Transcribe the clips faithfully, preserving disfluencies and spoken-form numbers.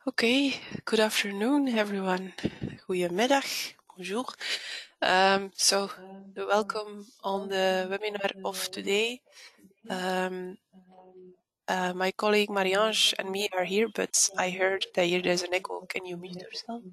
Okay, good afternoon, everyone. Goedemiddag, bonjour. Um, so, welcome on the webinar of today. Um, uh, my colleague Marie-Ange and me are here, but I heard that here there's an echo. Can you mute yourself?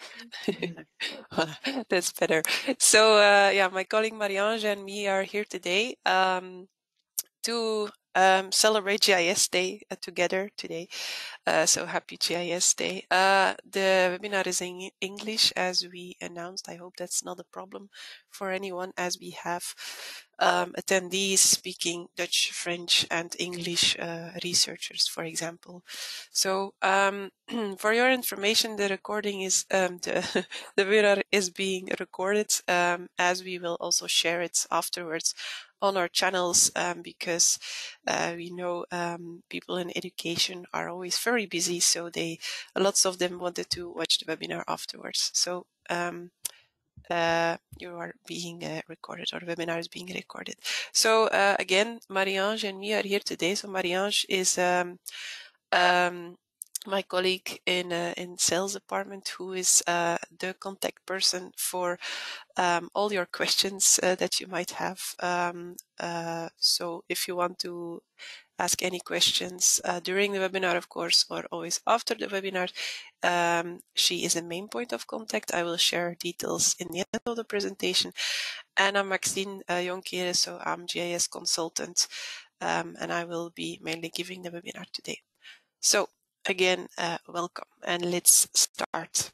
That's better. So, uh, yeah, my colleague Marie-Ange and me are here today um, to um, celebrate G I S Day uh, together today. Uh, so happy G I S Day. Uh, the webinar is in English as we announced. I hope that's not a problem for anyone as we have um, attendees speaking Dutch, French and English uh, researchers, for example. So um, for your information, the recording is, um, the, the webinar is being recorded um, as we will also share it afterwards on our channels um, because uh, we know um, people in education are always very busy, so they lots of them wanted to watch the webinar afterwards. So um, uh, you are being uh, recorded, or the webinar is being recorded. So uh, again, Marie-Ange and me are here today. So Marie-Ange is um, um, my colleague in uh, in sales department, who is uh, the contact person for um, all your questions uh, that you might have. Um, uh, so if you want to ask any questions uh, during the webinar, of course, or always after the webinar, um, she is the main point of contact. I will share details in the end of the presentation. And I'm Maxine uh, Jonkere, so I'm G I S consultant, um, and I will be mainly giving the webinar today. So again, uh, welcome, and let's start.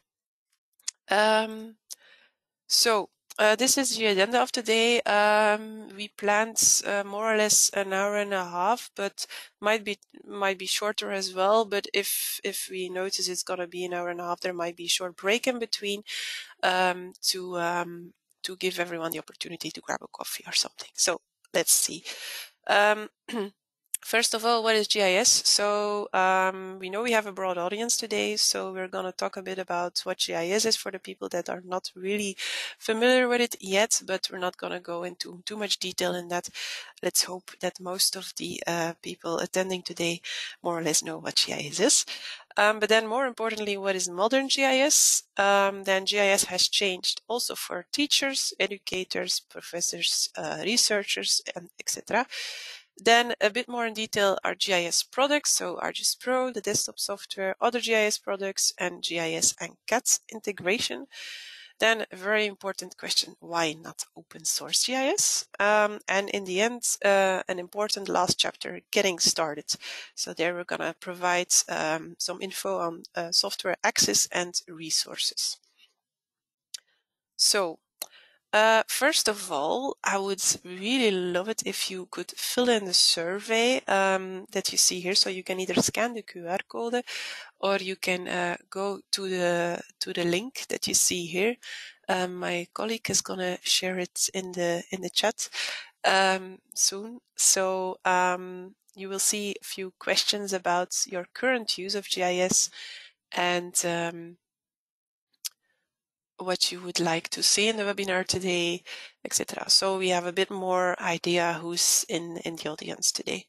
Um, so uh, this is the agenda of today. Um, we planned uh, more or less an hour and a half, but might be might be shorter as well. But if if we notice it's gonna be an hour and a half, there might be a short break in between um, to um, to give everyone the opportunity to grab a coffee or something. So let's see. Um, First of all, what is G I S? So um, we know we have a broad audience today, so we're going to talk a bit about what G I S is for the people that are not really familiar with it yet, but we're not going to go into too much detail in that. Let's hope that most of the uh, people attending today more or less know what G I S is. Um, but then more importantly, what is modern G I S? Um, then G I S has changed also for teachers, educators, professors, uh, researchers, and et cetera. Then a bit more in detail are G I S products, so ArcGIS Pro, the desktop software, other G I S products, and G I S and C A T integration. Then a very important question, why not open source G I S? Um, and in the end, uh, an important last chapter, getting started. So there we're going to provide um, some info on uh, software access and resources. So Uh, first of all, I would really love it if you could fill in the survey um, that you see here. So you can either scan the Q R code or you can uh, go to the to the link that you see here. Um, my colleague is gonna share it in the in the chat um, soon. So um, you will see a few questions about your current use of G I S and um, what you would like to see in the webinar today, et cetera. So we have a bit more idea who's in, in the audience today.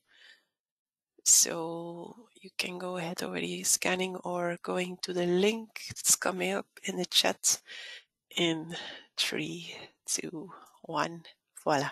So you can go ahead already scanning or going to the link. It's coming up in the chat in three, two, one. Voila.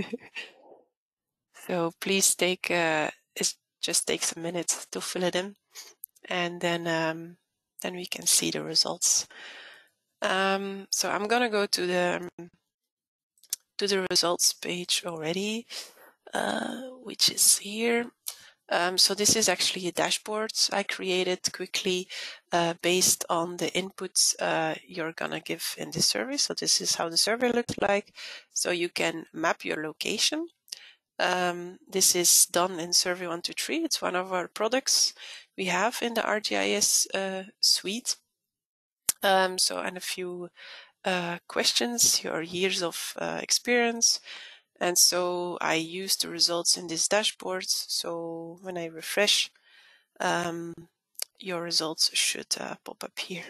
So please take, uh, it just takes a minute to fill it in, and then um, then we can see the results. Um, so I'm gonna go to the to the results page already, uh, which is here. Um, so this is actually a dashboard I created quickly uh, based on the inputs uh, you're gonna give in the survey. So this is how the survey looks like. So you can map your location. Um, this is done in Survey one two three. It's one of our products we have in the ArcGIS uh, suite. Um, so and a few uh, questions, your years of uh, experience. And so I use the results in this dashboard. So when I refresh, um, your results should uh, pop up here.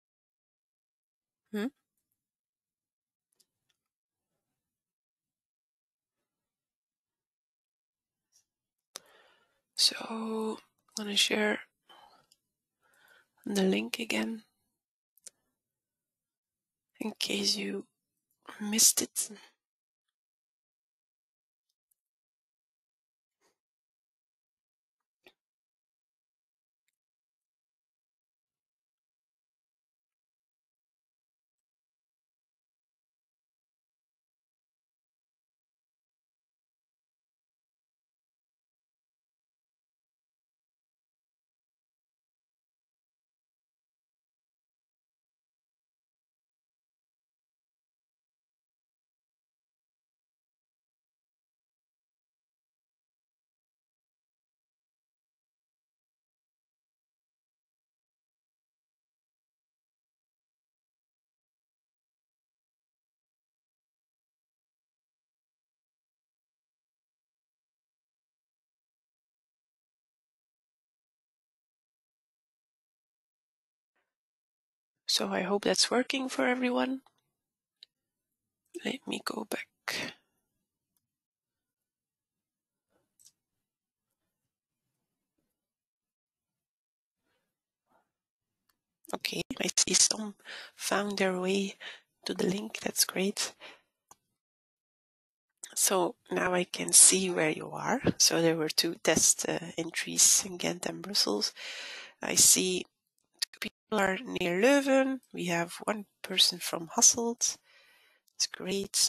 hmm? So I'm gonna share the link again in case you missed it. So I hope that's working for everyone. Let me go back. Okay, I see some found their way to the link. That's great. So now I can see where you are. So there were two test uh, entries in Ghent and Brussels. I see two people are near Leuven. We have one person from Hasselt. It's great.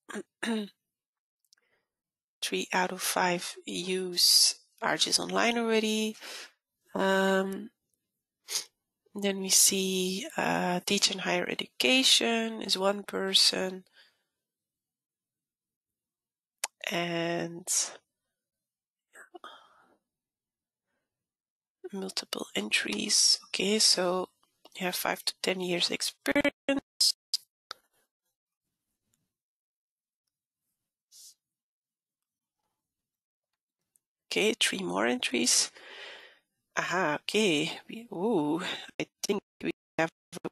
Three out of five use Argis Online already. Um, then we see uh, teach and higher education is one person. And multiple entries. Okay, so you have five to ten years experience. Okay, three more entries. Aha, okay. We, ooh, I think we have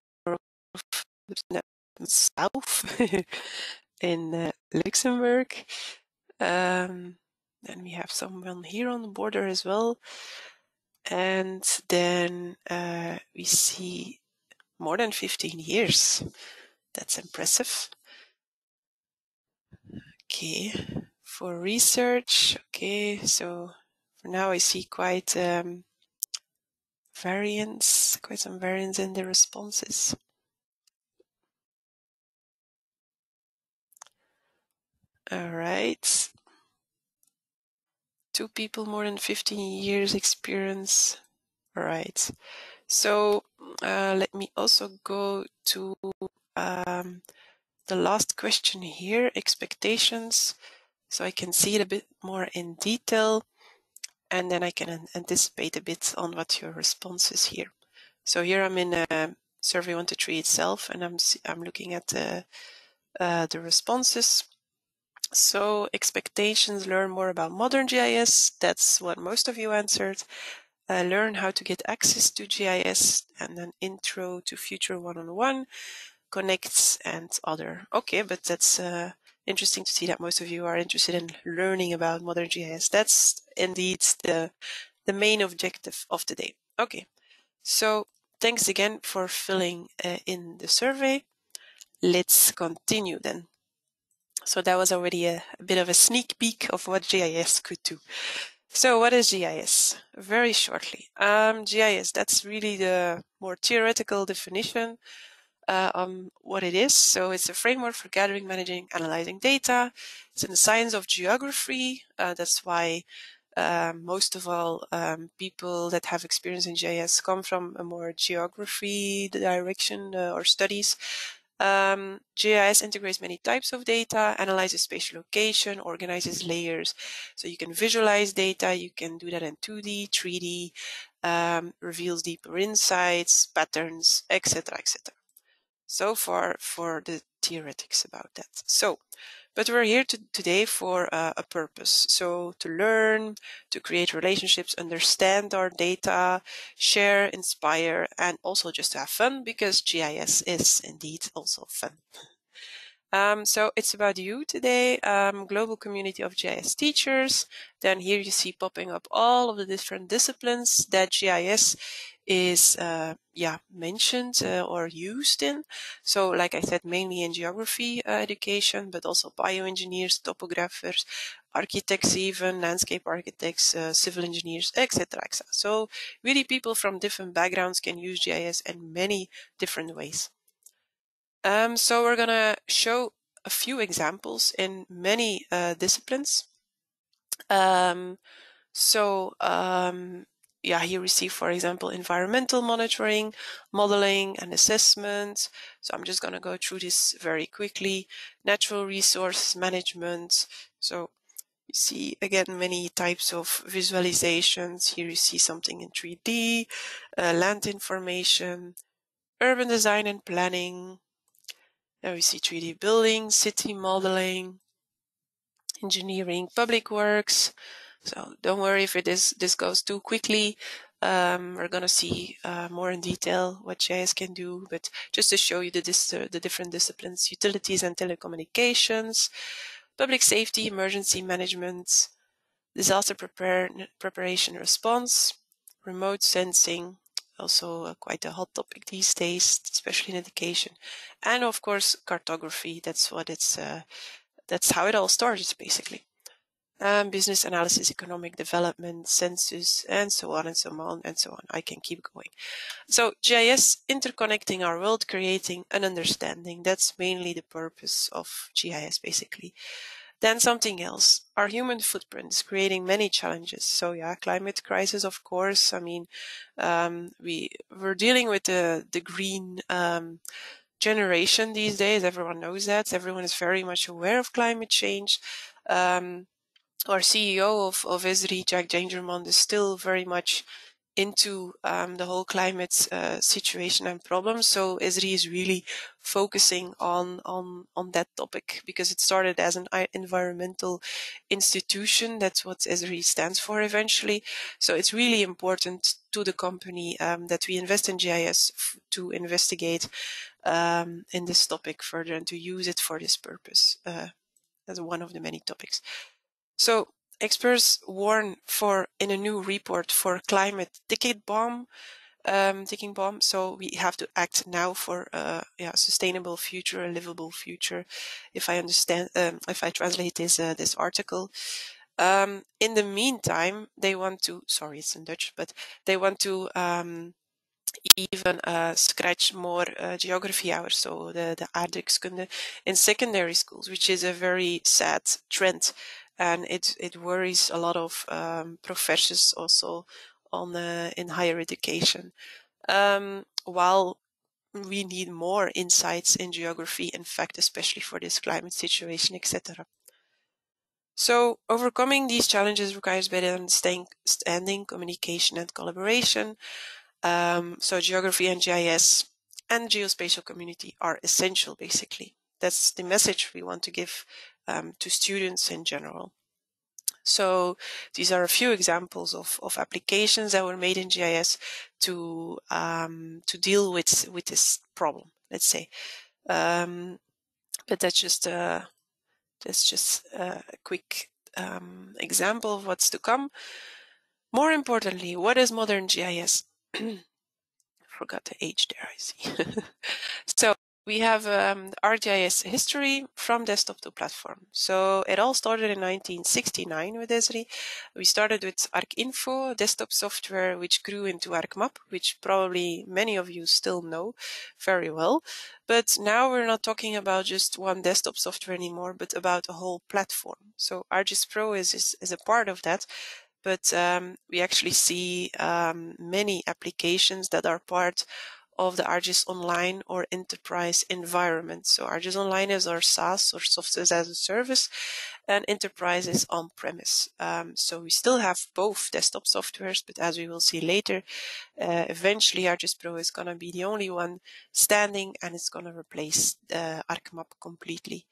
south in uh, Luxembourg. Um, then we have someone here on the border as well. And then uh, we see more than fifteen years. That's impressive. Okay, for research, okay, so for now I see quite um, variance, quite some variance in the responses. All right. Two people more than fifteen years experience. All right. So uh, let me also go to um, the last question here, expectations. So I can see it a bit more in detail, and then I can anticipate a bit on what your response is here. So here I'm in a survey one to three itself, and I'm I'm looking at the uh, the responses. So expectations: learn more about modern G I S. That's what most of you answered. Uh, learn how to get access to G I S, and then intro to future one-on-one, connects, and other. Okay, but that's uh, interesting to see that most of you are interested in learning about modern G I S. That's indeed the the main objective of today. Okay, so thanks again for filling uh, in the survey. Let's continue then. So that was already a, a bit of a sneak peek of what G I S could do. So what is G I S? Very shortly. Um, G I S, that's really the more theoretical definition uh, on what it is. So it's a framework for gathering, managing, analyzing data. It's in the science of geography. Uh, that's why um, most of all um, people that have experience in G I S come from a more geography direction uh, or studies. Um, G I S integrates many types of data, analyzes spatial location, organizes layers. So you can visualize data, you can do that in two D, three D, um, reveals deeper insights, patterns, et cetera, et cetera. So far for the theoretics about that. So, but we're here to, today for uh, a purpose. So to learn, to create relationships, understand our data, share, inspire, and also just to have fun, because G I S is indeed also fun. Um, so it's about you today, um, global community of G I S teachers. Then here you see popping up all of the different disciplines that G I S is uh, yeah mentioned uh, or used in. So like I said, mainly in geography uh, education, but also bioengineers, topographers, architects, even landscape architects, uh, civil engineers, et cetera, et cetera. So really people from different backgrounds can use G I S in many different ways. Um, so we're gonna show a few examples in many uh, disciplines. Um, so um, yeah, here we see, for example, environmental monitoring, modeling and assessment. So I'm just gonna go through this very quickly. Natural resource management. So you see again many types of visualizations. Here you see something in three D, uh, land information, urban design and planning. There we see three D building, city modeling, engineering, public works. So don't worry if it is this goes too quickly. Um, we're gonna see uh, more in detail what G I S can do, but just to show you the, dis uh, the different disciplines: utilities and telecommunications, public safety, emergency management, disaster prepare preparation response, remote sensing, also uh, quite a hot topic these days, especially in education, and of course cartography. That's what it's. Uh, that's how it all started, basically. Um, business analysis, economic development, census, and so on and so on and so on. I can keep going. So G I S, interconnecting our world, creating an understanding. That's mainly the purpose of G I S, basically. Then something else, our human footprint is creating many challenges. So yeah, climate crisis, of course. I mean, um, we we're dealing with the the green um, generation these days. Everyone knows that. Everyone is very much aware of climate change. Um, our C E O of, of Esri, Jack Dangermond, is still very much into um, the whole climate uh, situation and problem. So Esri is really focusing on, on, on that topic because it started as an environmental institution. That's what Esri stands for eventually. So it's really important to the company um, that we invest in G I S to investigate um, in this topic further and to use it for this purpose uh, as one of the many topics. So experts warn for in a new report for climate ticket bomb, um, ticking bomb. So we have to act now for a yeah, sustainable future, a livable future. If I understand, um, if I translate this uh, this article. Um, in the meantime, they want to. Sorry, it's in Dutch, but they want to. Um, even uh, scratch more uh, geography hours, so the, the aardrijkskunde in secondary schools, which is a very sad trend. And it, it worries a lot of um, professors also on uh, in higher education. Um, while we need more insights in geography, in fact, especially for this climate situation, et cetera. So overcoming these challenges requires better understanding, communication, and collaboration. Um, so geography and G I S and geospatial community are essential, basically. That's the message we want to give um, to students in general. So these are a few examples of, of applications that were made in G I S to um, to deal with with this problem, let's say. Um, but that's just a that's just a quick um, example of what's to come. More importantly, what is modern G I S? Forgot the age there, I see. So we have um, ArcGIS history from desktop to platform. So it all started in nineteen sixty-nine with Esri. We started with ArcInfo, desktop software, which grew into ArcMap, which probably many of you still know very well. But now we're not talking about just one desktop software anymore, but about a whole platform. So ArcGIS Pro is, is, is a part of that. But um, we actually see um, many applications that are part of the ArcGIS Online or Enterprise environment. So ArcGIS Online is our SaaS or software as a service, and Enterprise is on-premise. Um, so we still have both desktop softwares, but as we will see later, uh, eventually ArcGIS Pro is going to be the only one standing, and it's going to replace uh, ArcMap completely.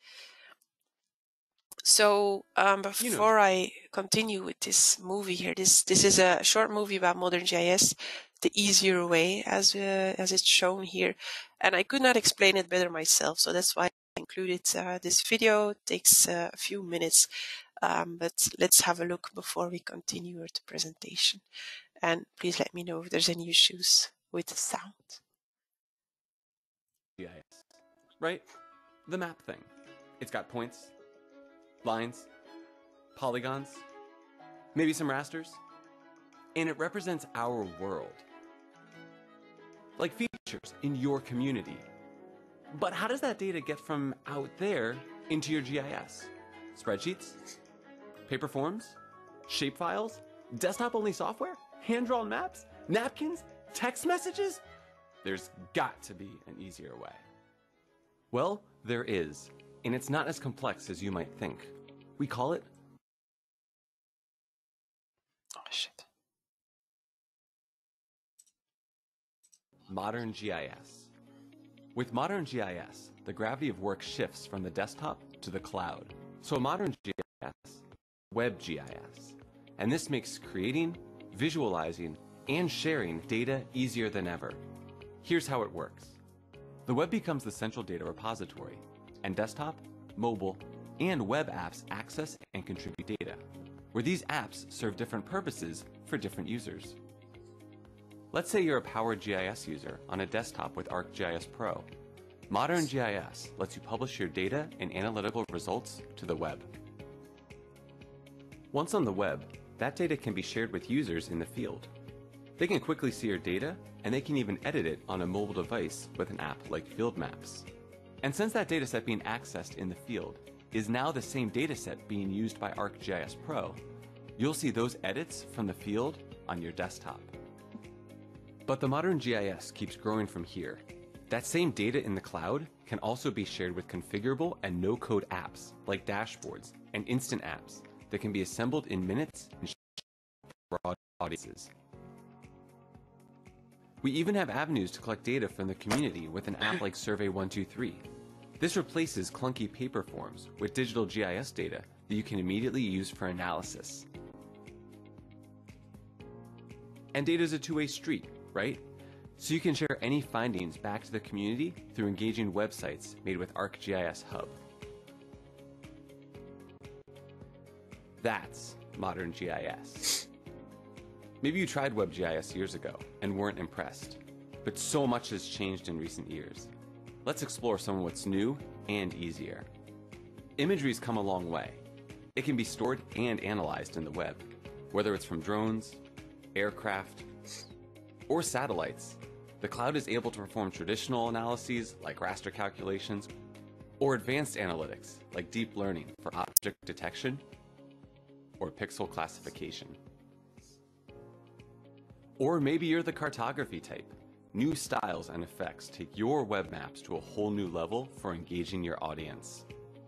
So um, before I continue with this movie here, this this is a short movie about modern G I S, the easier way as uh, as it's shown here, and I could not explain it better myself. So that's why included uh, this video. It takes uh, a few minutes, um, but let's have a look before we continue with the presentation. And please let me know if there's any issues with the sound. G I S, right? The map thing. It's got points, lines, polygons, maybe some rasters, and it represents our world. Like features in your community. But how does that data get from out there into your G I S? Spreadsheets? Paper forms? Shapefiles? Desktop-only software? Hand-drawn maps? Napkins? Text messages? There's got to be an easier way. Well, there is, and it's not as complex as you might think. We call it Oh, shit. Modern G I S. With Modern G I S, the gravity of work shifts from the desktop to the cloud. So a modern G I S, Web G I S. And this makes creating, visualizing, and sharing data easier than ever. Here's how it works. The web becomes the central data repository, and desktop, mobile, and web apps access and contribute data, where these apps serve different purposes for different users. Let's say you're a Power G I S user on a desktop with ArcGIS Pro. Modern G I S lets you publish your data and analytical results to the web. Once on the web, that data can be shared with users in the field. They can quickly see your data, and they can even edit it on a mobile device with an app like Field Maps. And since that dataset being accessed in the field is now the same dataset being used by ArcGIS Pro, you'll see those edits from the field on your desktop. But the modern G I S keeps growing from here. That same data in the cloud can also be shared with configurable and no-code apps like dashboards and instant apps that can be assembled in minutes and shared for broad audiences. We even have avenues to collect data from the community with an app like Survey one two three. This replaces clunky paper forms with digital G I S data that you can immediately use for analysis. And data is a two-way street, right? So you can share any findings back to the community through engaging websites made with ArcGIS Hub. That's modern G I S. Maybe you tried WebGIS years ago and weren't impressed, but so much has changed in recent years. Let's explore some of what's new and easier. Imagery's come a long way. It can be stored and analyzed in the web, whether it's from drones, aircraft, or satellites. The cloud is able to perform traditional analyses like raster calculations, or advanced analytics like deep learning for object detection or pixel classification. Or maybe you're the cartography type. New styles and effects take your web maps to a whole new level for engaging your audience.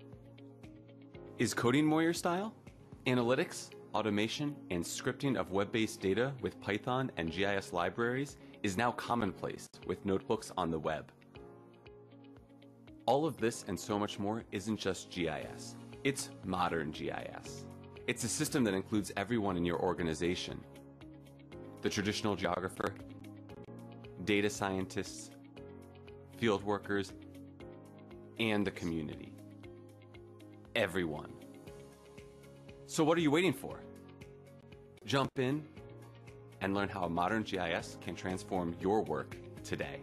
Is coding more your style? Analytics, automation, and scripting of web-based data with Python and G I S libraries is now commonplace with notebooks on the web. All of this and so much more isn't just G I S. It's modern G I S. It's a system that includes everyone in your organization. The traditional geographer, data scientists, field workers, and the community. Everyone. So what are you waiting for? Jump in and learn how a modern G I S can transform your work today.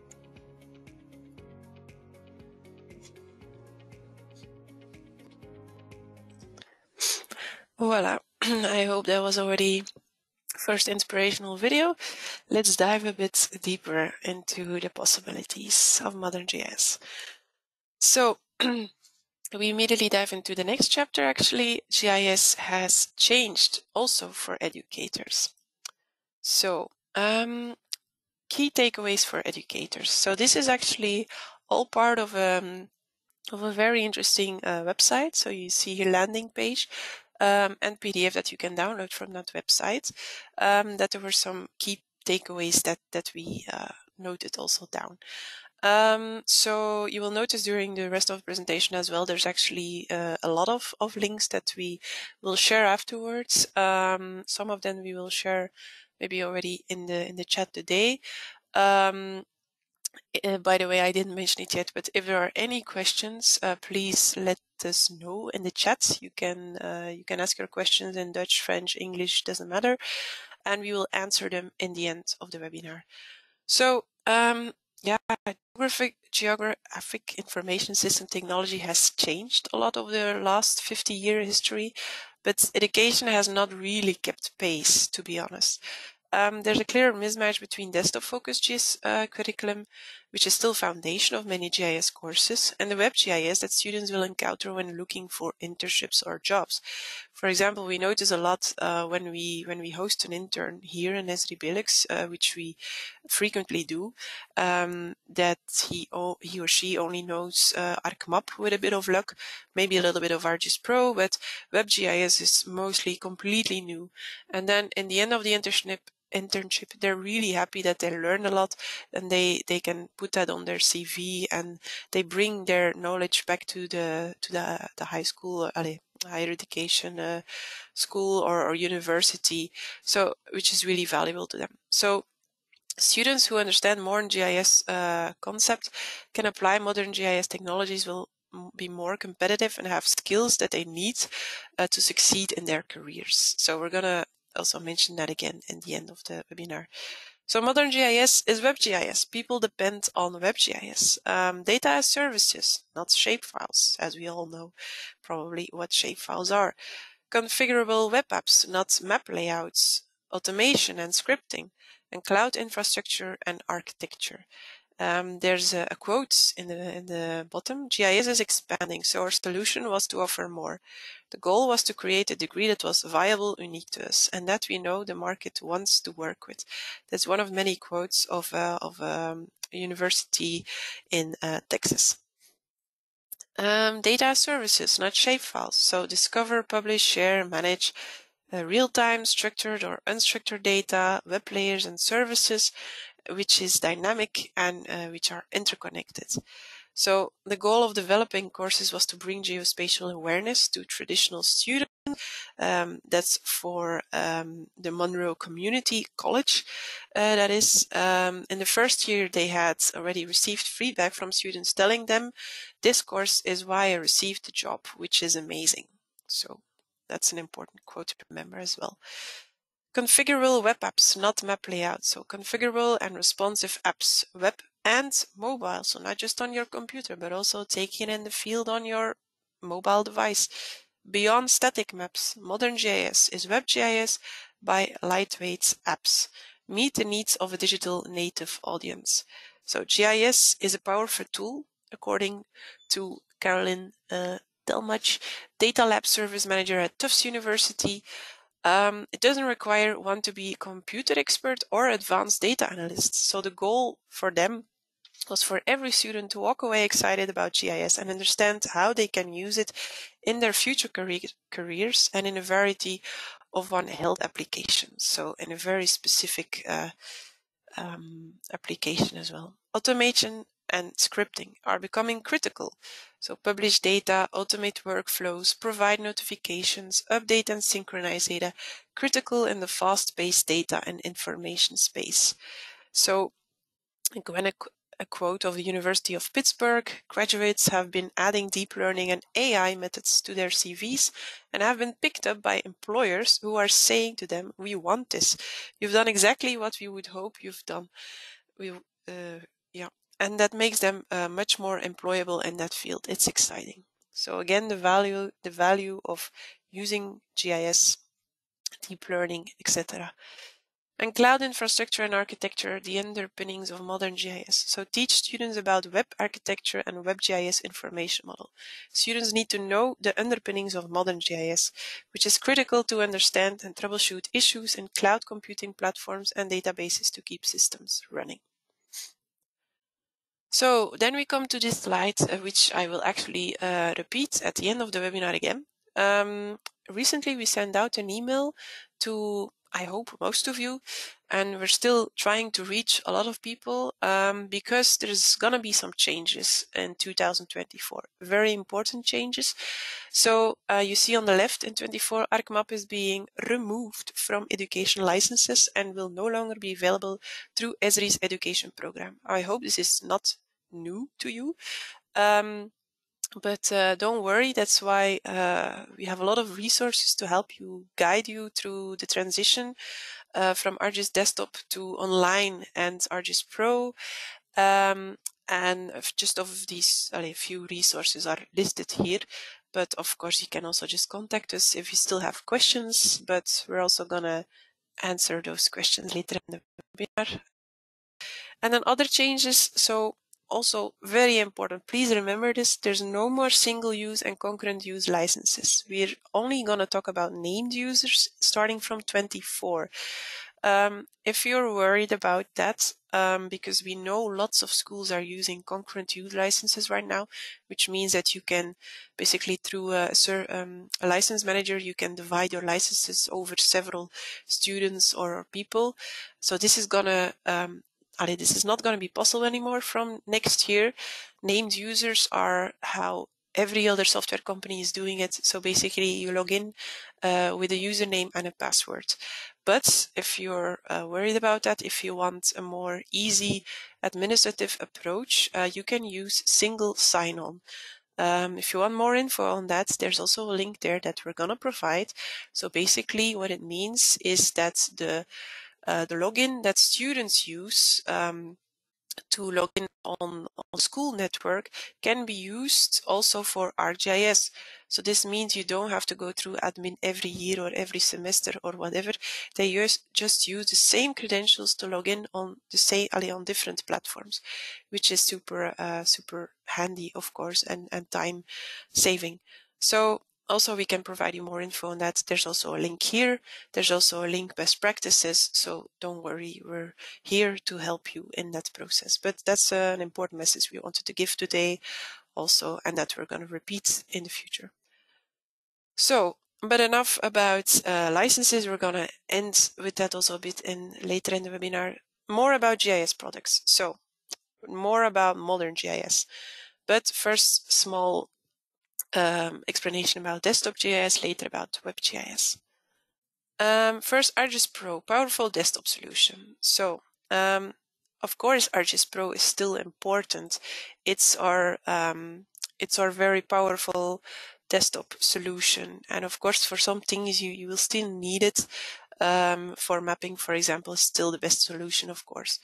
Voila. I hope that was already first inspirational video. Let's dive a bit deeper into the possibilities of modern G I S. So we immediately dive into the next chapter. Actually, G I S has changed also for educators. So um, key takeaways for educators. So this is actually all part of um, of a very interesting uh, website. So you see here landing page um, and P D F that you can download from that website. Um, that there were some key takeaways that that we uh, noted also down. Um, so you will notice during the rest of the presentation as well, there's actually uh, a lot of, of links that we will share afterwards. Um, some of them we will share maybe already in the in the chat today. Um, Uh, by the way, I didn't mention it yet, but if there are any questions, uh, please let us know in the chat. You can uh, you can ask your questions in Dutch, French, English, doesn't matter, and we will answer them in the end of the webinar. So, um, yeah, geographic, geographic information system technology has changed a lot over the last fifty year history, but education has not really kept pace, to be honest. Um, there's a clear mismatch between desktop-focused G I S uh, curriculum, which is still foundation of many G I S courses, and the web G I S that students will encounter when looking for internships or jobs. For example, we notice a lot uh, when we when we host an intern here in Esri Belux, uh, which we frequently do, um, that he o he or she only knows uh, ArcMap with a bit of luck, maybe a little bit of ArcGIS Pro, but WebGIS is mostly completely new. And then in the end of the internship, internship they're really happy that they learn a lot, and they they can put that on their C V, and they bring their knowledge back to the to the the high school, allez, higher education uh, school or, or university, so which is really valuable to them. So students who understand modern G I S uh, concept can apply modern G I S technologies, will be more competitive and have skills that they need uh, to succeed in their careers. So we're gonna also mention that again in the end of the webinar. So modern G I S is WebGIS. People depend on WebGIS. Um, data as services, not shapefiles, as we all know probably what shapefiles are. Configurable web apps, not map layouts. Automation and scripting, and cloud infrastructure and architecture. Um, there's a, a quote in the in the bottom. G I S is expanding, so our solution was to offer more. The goal was to create a degree that was viable, unique to us, and that we know the market wants to work with. That's one of many quotes of uh, of um, a university in uh, Texas. Um, data services, not shapefiles. So discover, publish, share, manage uh, real-time, structured or unstructured data, web layers and services, which is dynamic and uh, which are interconnected. So the goal of developing courses was to bring geospatial awareness to traditional students. Um, that's for um, the Monroe Community College. Uh, that is, um, in the first year, they had already received feedback from students telling them, this course is why I received the job, which is amazing. So that's an important quote to remember as well. Configurable web apps, not map layouts. So configurable and responsive apps, web and mobile. So not just on your computer, but also taking in the field on your mobile device. Beyond static maps, modern G I S is WebGIS by lightweight apps. Meet the needs of a digital native audience. So G I S is a powerful tool, according to Caroline uh, Delmach, Data Lab Service Manager at Tufts University. Um, it doesn't require one to be a computer expert or advanced data analyst. So the goal for them was for every student to walk away excited about G I S and understand how they can use it in their future career, careers and in a variety of One Health applications. So in a very specific uh, um, application as well. Automation and scripting are becoming critical. So publish data, automate workflows, provide notifications, update and synchronize data, critical in the fast-paced data and information space. So when a, a quote of the University of Pittsburgh, graduates have been adding deep learning and A I methods to their C Vs and have been picked up by employers who are saying to them, we want this. You've done exactly what we would hope you've done. We, uh, yeah, and that makes them uh, much more employable in that field. It's exciting. So again, the value, the value of using G I S, deep learning, et cetera. And cloud infrastructure and architecture, the underpinnings of modern G I S. So teach students about web architecture and WebGIS information model. Students need to know the underpinnings of modern G I S, which is critical to understand and troubleshoot issues in cloud computing platforms and databases to keep systems running. So then we come to this slide, uh, which I will actually uh, repeat at the end of the webinar again. Um, recently, we sent out an email to, I hope, most of you, and we're still trying to reach a lot of people um, because there's gonna be some changes in two thousand twenty-four, very important changes. So uh, you see on the left in twenty-four, ArcMap is being removed from education licenses and will no longer be available through Esri's education program. I hope this is not new to you. Um, but uh, don't worry, that's why uh, we have a lot of resources to help you, guide you through the transition uh, from ArcGIS Desktop to online and ArcGIS Pro. Um, and just of these, a few resources are listed here. But of course, you can also just contact us if you still have questions. But we're also going to answer those questions later in the webinar. And then other changes. So also very important, please remember this, there's no more single use and concurrent use licenses. We're only going to talk about named users starting from twenty-four. Um, if you're worried about that, um, because we know lots of schools are using concurrent use licenses right now, which means that you can basically through a, um, a license manager, you can divide your licenses over several students or people. So this is gonna um, this is not going to be possible anymore from next year. Named users are how every other software company is doing it. So basically you log in uh, with a username and a password. But if you're uh, worried about that, if you want a more easy administrative approach, uh, you can use single sign-on. Um, if you want more info on that, there's also a link there that we're going to provide. So basically what it means is that the Uh, the login that students use um, to log in on, on school network can be used also for ArcGIS. So this means you don't have to go through admin every year or every semester or whatever. They use, just use the same credentials to log in on the same on different platforms, which is super uh, super handy, of course, and and time saving. So also, we can provide you more info on that. There's also a link here. There's also a link best practices. So don't worry, we're here to help you in that process. But that's uh, an important message we wanted to give today also, and that we're going to repeat in the future. So, but enough about uh, licenses. We're going to end with that also a bit in later in the webinar. More about G I S products. So, more about modern G I S. But first, small Um, explanation about desktop G I S, later about web G I S. Um, first, ArcGIS Pro, powerful desktop solution. So, um, of course, ArcGIS Pro is still important. It's our um, it's our very powerful desktop solution, and of course, for some things you you will still need it. Um, for mapping, for example, is still the best solution, of course.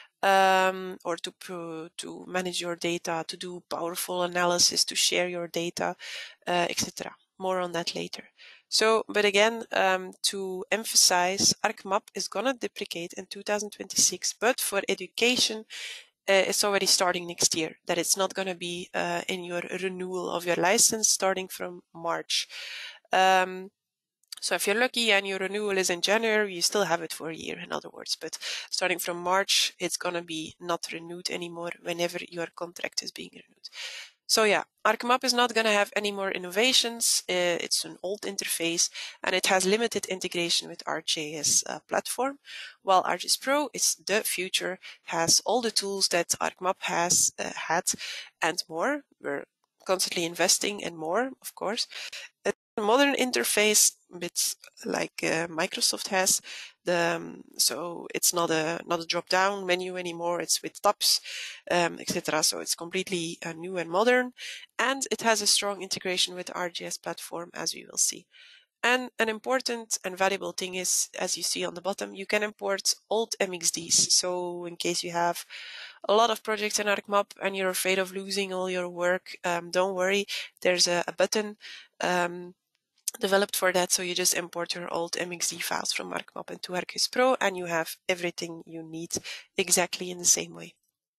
Um, or to to manage your data, to do powerful analysis, to share your data, uh, et cetera. More on that later. So, but again, um, to emphasize, ArcMap is gonna deprecate in two thousand twenty-six, but for education, uh, it's already starting next year. That it's not gonna be uh, in your renewal of your license starting from March. Um, So if you're lucky and your renewal is in January, you still have it for a year, in other words. But starting from March, it's going to be not renewed anymore whenever your contract is being renewed. So yeah, ArcMap is not going to have any more innovations. Uh, it's an old interface and it has limited integration with ArcGIS uh, platform, while ArcGIS Pro is the future, has all the tools that ArcMap has uh, had and more. We're constantly investing in more, of course. A modern interface, bit like uh, Microsoft has, the um, so it's not a not a drop-down menu anymore. It's with tabs, um, et cetera. So it's completely uh, new and modern, and it has a strong integration with the ArcGIS platform, as we will see. And an important and valuable thing is, as you see on the bottom, you can import old M X Ds. So in case you have a lot of projects in ArcMap and you're afraid of losing all your work, um, don't worry. There's a, a button um, developed for that. So you just import your old M X D files from ArcMap into ArcGIS Pro and you have everything you need exactly in the same way.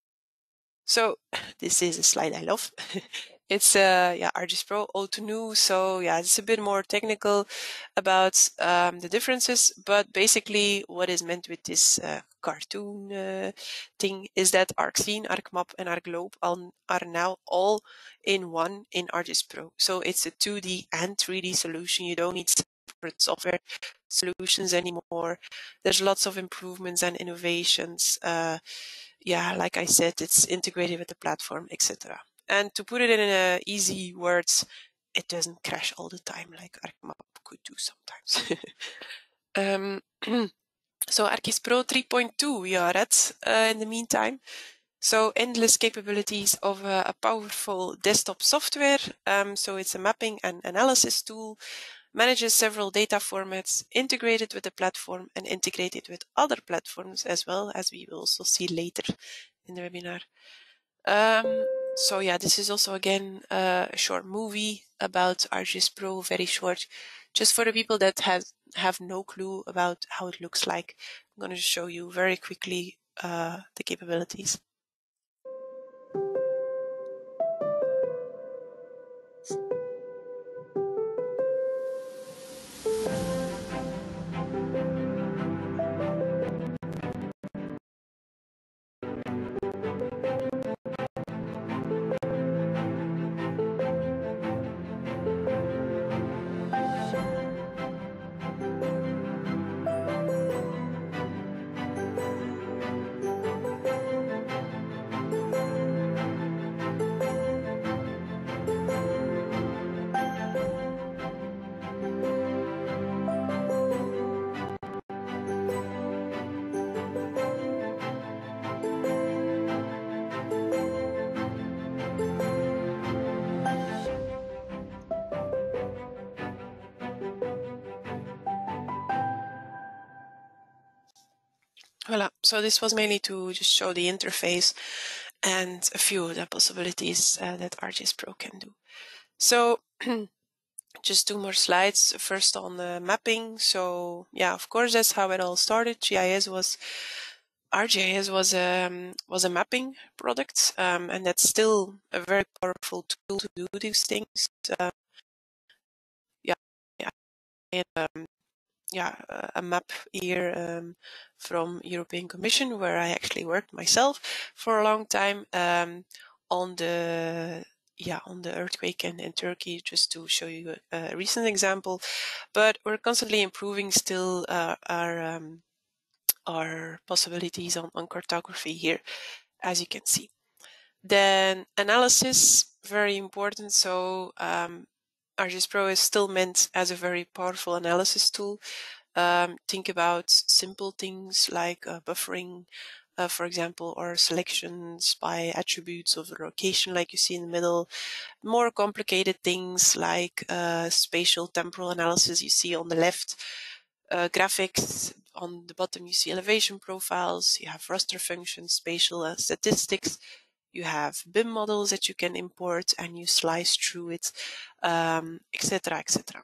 So this is a slide I love. It's uh, yeah, ArcGIS Pro Auto New. So yeah, it's a bit more technical about um, the differences, but basically what is meant with this uh, cartoon uh, thing is that ArcScene, ArcMap, and ArcGlobe are now all in one in ArcGIS Pro. So it's a two D and three D solution. You don't need separate software solutions anymore. There's lots of improvements and innovations. Uh, yeah, like I said, it's integrated with the platform, et cetera. And to put it in uh, easy words, it doesn't crash all the time like ArcMap could do sometimes. um, so ArcGIS Pro three point two we are at uh, in the meantime. So endless capabilities of uh, a powerful desktop software. Um, so it's a mapping and analysis tool, manages several data formats, integrated with the platform and integrated with other platforms as well, as we will also see later in the webinar. Um, so yeah, this is also again uh, a short movie about ArcGIS Pro, very short, just for the people that has have no clue about how it looks like. I'm going to show you very quickly uh, the capabilities. Voilà, so this was mainly to just show the interface and a few of the possibilities uh, that ArcGIS Pro can do. So just two more slides. First on the mapping. So yeah, of course, that's how it all started. G I S was, ArcGIS was a, um, was a mapping product, um, and that's still a very powerful tool to do these things. Uh, yeah, yeah, and, um, yeah, a map here um, from European Commission, where I actually worked myself for a long time um, on the yeah on the earthquake in, in Turkey, just to show you a, a recent example. But we're constantly improving still uh, our um, our possibilities on, on cartography here, as you can see. Then analysis, very important. So um, ArcGIS Pro is still meant as a very powerful analysis tool. Um, think about simple things like uh, buffering, uh, for example, or selections by attributes of the location, like you see in the middle. More complicated things like uh, spatial temporal analysis you see on the left, uh, graphics on the bottom you see elevation profiles, you have raster functions, spatial uh, statistics, you have B I M models that you can import and you slice through it, um, et cetera, et cetera.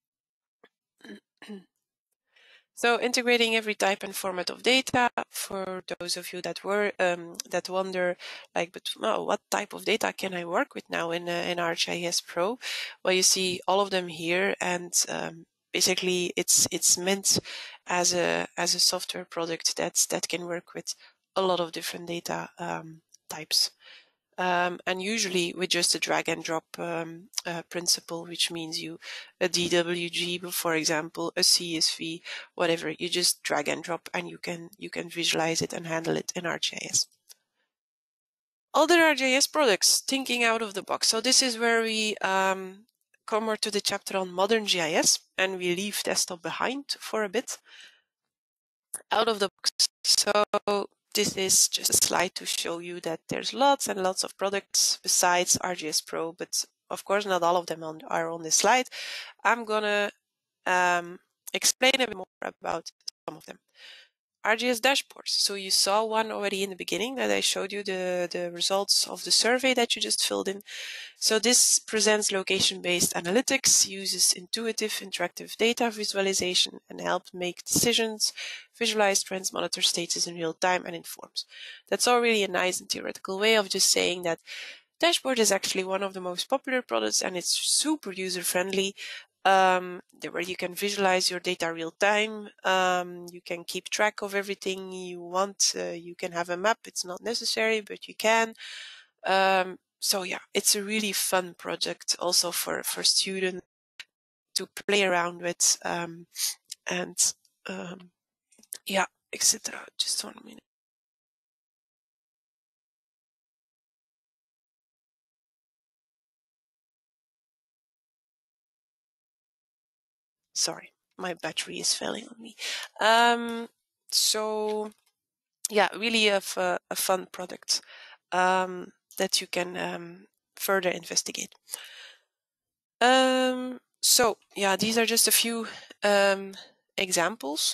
So integrating every type and format of data, for those of you that were um, that wonder, like, but oh, what type of data can I work with now in uh, in ArcGIS Pro? Well, you see all of them here, and um, basically it's it's meant as a as a software product that's that can work with a lot of different data um, types. Um, and usually with just a drag and drop um, uh, principle, which means you a D W G, for example, a C S V, whatever, you just drag and drop, and you can you can visualize it and handle it in ArcGIS. Other ArcGIS products, thinking out of the box. So this is where we um, come more to the chapter on modern G I S, and we leave desktop behind for a bit. Out of the box. So this is just a slide to show you that there's lots and lots of products besides ArcGIS Pro, but of course not all of them on, are on this slide. I'm gonna um, explain a bit more about some of them. ArcGIS dashboards. So you saw one already in the beginning that I showed you the, the results of the survey that you just filled in. So this presents location-based analytics, uses intuitive interactive data visualization, and helps make decisions, visualize trends, monitor status in real time, and informs. That's all really a nice and theoretical way of just saying that dashboard is actually one of the most popular products, and it's super user-friendly, um, where you can visualize your data real time. Um, you can keep track of everything you want. Uh, you can have a map. It's not necessary, but you can. Um, so yeah, it's a really fun project also for, for students to play around with, um, and um, yeah, et cetera. Just one minute. Sorry, my battery is failing on me. Um, so yeah, really a, a fun product um, that you can um, further investigate. Um, so yeah, these are just a few um, examples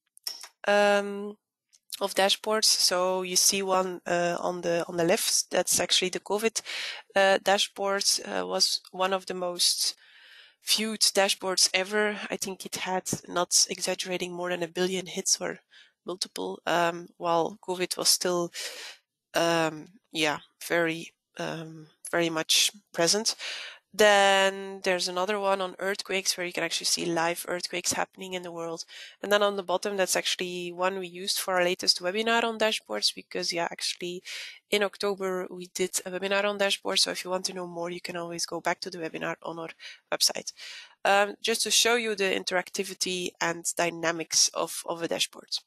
um, of dashboards. So you see one uh, on the on the left. That's actually the COVID uh, dashboard. Uh, was one of the most viewed dashboards ever. I think it had, not exaggerating, more than a billion hits or multiple, um, while COVID was still, um, yeah, very, um, very much present. Then there's another one on earthquakes where you can actually see live earthquakes happening in the world. And then on the bottom, that's actually one we used for our latest webinar on dashboards, because yeah, actually in October we did a webinar on dashboards. So if you want to know more, you can always go back to the webinar on our website. Um, just to show you the interactivity and dynamics of, of a dashboard.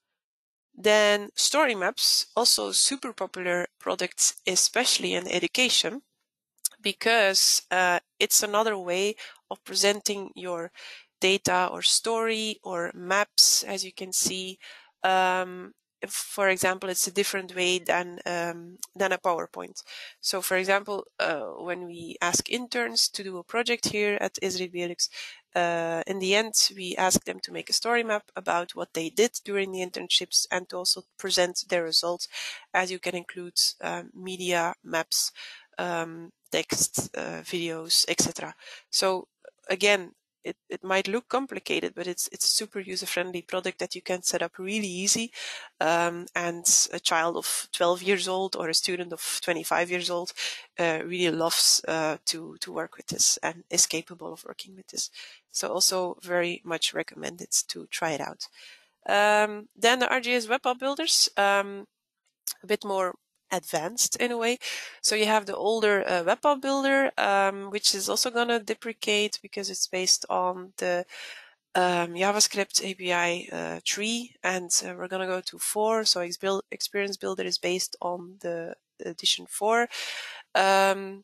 Then story maps, also super popular products, especially in education, because uh, it's another way of presenting your data or story or maps, as you can see. Um, if, for example, it's a different way than um, than a PowerPoint. So, for example, uh, when we ask interns to do a project here at Esri Belux, uh, in the end, we ask them to make a story map about what they did during the internships and to also present their results, as you can include um, media maps, um, text, uh, videos, et cetera. So again, it, it might look complicated, but it's it's a super user-friendly product that you can set up really easy. Um, and a child of twelve years old or a student of twenty-five years old uh, really loves uh, to to work with this and is capable of working with this. So also very much recommended to try it out. Um, then the R G S web app builders, um, a bit more advanced in a way. So you have the older uh, web app builder, um, which is also going to deprecate because it's based on the um, JavaScript A P I uh, three, and uh, we're going to go to four. So Experience Builder is based on the edition four. Um,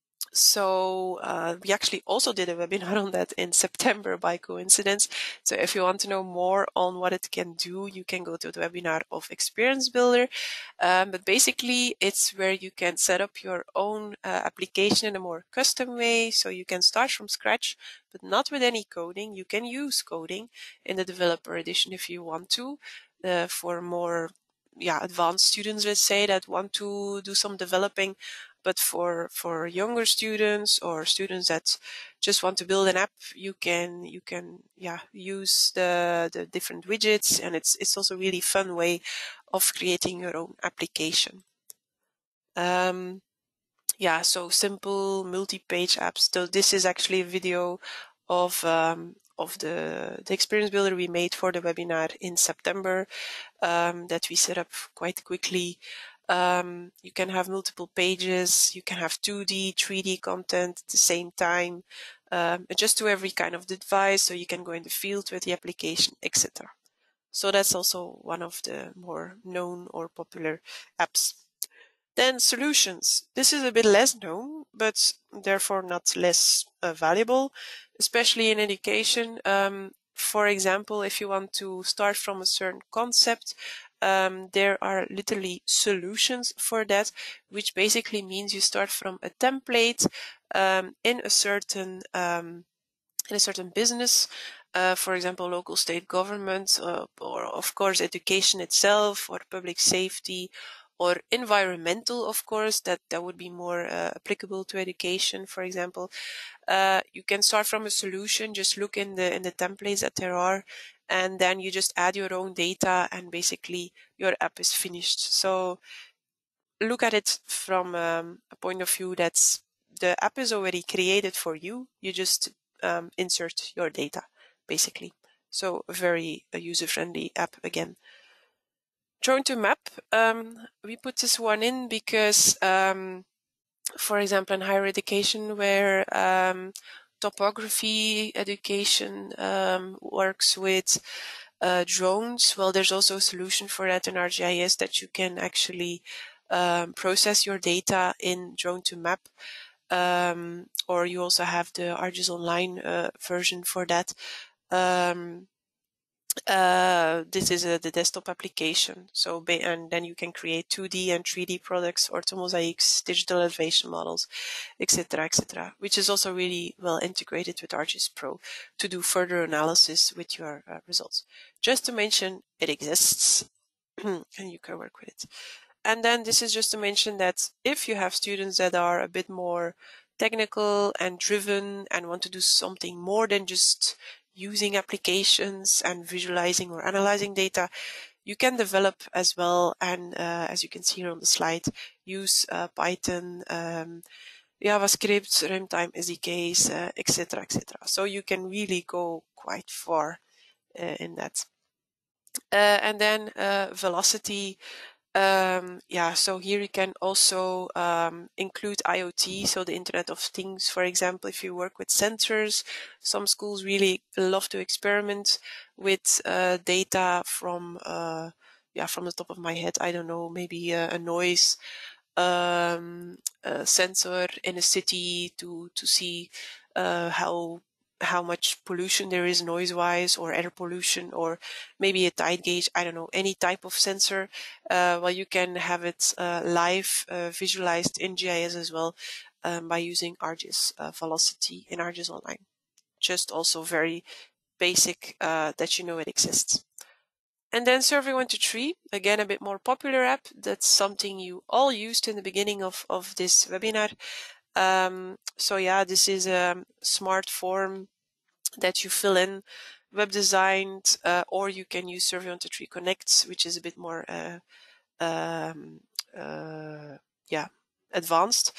so uh, we actually also did a webinar on that in September by coincidence. So if you want to know more on what it can do, you can go to the webinar of Experience Builder. Um, but basically, it's where you can set up your own uh, application in a more custom way. So you can start from scratch, but not with any coding. You can use coding in the developer edition if you want to, uh, for more yeah, advanced students, let's say, that want to do some developing. But for for younger students or students that just want to build an app, you can you can yeah use the the different widgets, and it's it's also a really fun way of creating your own application. Um, yeah, so simple multi-page apps. So this is actually a video of um, of the the experience builder we made for the webinar in September, um, that we set up quite quickly. Um, you can have multiple pages, you can have two D, three D content at the same time, um, adjust to every kind of device, so you can go in the field with the application, et cetera. So that's also one of the more known or popular apps. Then solutions. This is a bit less known, but therefore not less uh, valuable, especially in education. Um, for example, if you want to start from a certain concept, um, there are literally solutions for that, which basically means you start from a template um, in a certain um, in a certain business, uh, for example, local state government, uh, or of course education itself, or public safety, or environmental, of course, that, that would be more uh, applicable to education, for example. Uh, you can start from a solution, just look in the in the templates that there are, and then you just add your own data, and basically your app is finished. So look at it from um, a point of view that's the app is already created for you. You just um, insert your data, basically. So a very uh, user-friendly app again. Drone to Map, um, we put this one in because, um, for example, in higher education, where um, topography education um, works with uh, drones, well, there's also a solution for that in ArcGIS that you can actually um, process your data in drone to map. Um, or you also have the ArcGIS Online uh, version for that. Um, uh, this is a, the desktop application. So, and then you can create two D and three D products, orthomosaics, digital elevation models, et cetera, et cetera, which is also really well integrated with ArcGIS Pro to do further analysis with your uh, results. Just to mention, it exists and you can work with it. And then this is just to mention that if you have students that are a bit more technical and driven and want to do something more than just using applications and visualizing or analyzing data, you can develop as well. And uh, as you can see here on the slide, use uh, Python, um, JavaScript, runtime S D Ks, uh, et cetera, et cetera. So you can really go quite far uh, in that. Uh, and then uh, velocity. Um, yeah, so here you can also um, include IoT, so the Internet of Things, for example, if you work with sensors. Some schools really love to experiment with uh, data from, uh, yeah, from the top of my head, I don't know, maybe a, a noise um, a sensor in a city to to see uh, how how much pollution there is noise-wise, or air pollution, or maybe a tide gauge, I don't know, any type of sensor. Uh, well, you can have it uh, live uh, visualized in G I S as well um, by using ArcGIS uh, Velocity in ArcGIS Online. Just also very basic uh, that you know it exists. And then Survey one two three, again, a bit more popular app. That's something you all used in the beginning of, of this webinar. Um, so yeah, this is a smart form that you fill in, web designed, uh, or you can use Survey one two three Connect, which is a bit more, uh, um, uh, yeah, advanced.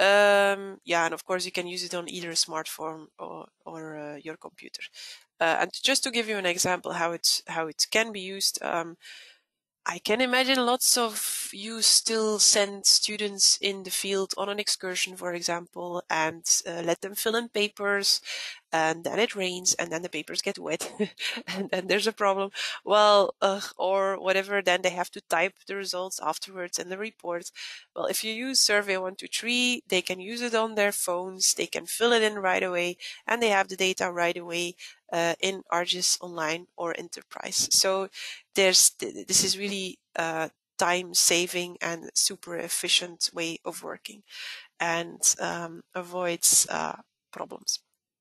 Um, yeah, and of course you can use it on either a smartphone or, or uh, your computer. Uh, and just to give you an example how it how it can be used, um, I can imagine lots of you still send students in the field on an excursion, for example, and uh, let them fill in papers, and then it rains, and then the papers get wet, and then there's a problem. Well, uh, or whatever, then they have to type the results afterwards in the report. Well, if you use Survey one two three, they can use it on their phones, they can fill it in right away, and they have the data right away uh, in ArcGIS Online or Enterprise. So there's this is really a time saving and super efficient way of working, and um, avoids uh, problems.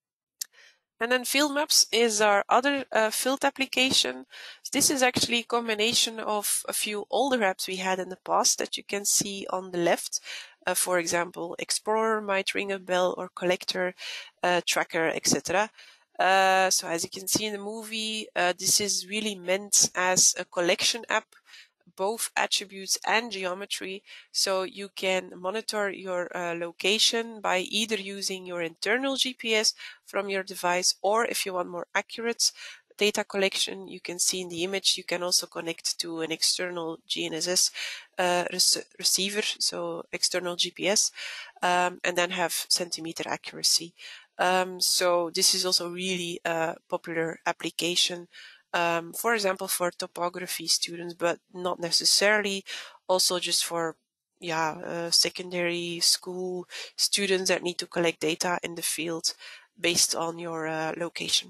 And then Field Maps is our other uh, field application. This is actually a combination of a few older apps we had in the past that you can see on the left. Uh, for example, Explorer might ring a bell, or Collector, uh, Tracker, et cetera. Uh, so as you can see in the movie, uh, this is really meant as a collection app, both attributes and geometry. So you can monitor your uh, location by either using your internal G P S from your device, or if you want more accurate data collection, you can see in the image, you can also connect to an external G N S S uh, receiver, so external G P S, um, and then have centimeter accuracy. Um, so this is also really a popular application, um, for example, for topography students, but not necessarily, also just for yeah, uh, secondary school students that need to collect data in the field based on your uh, location.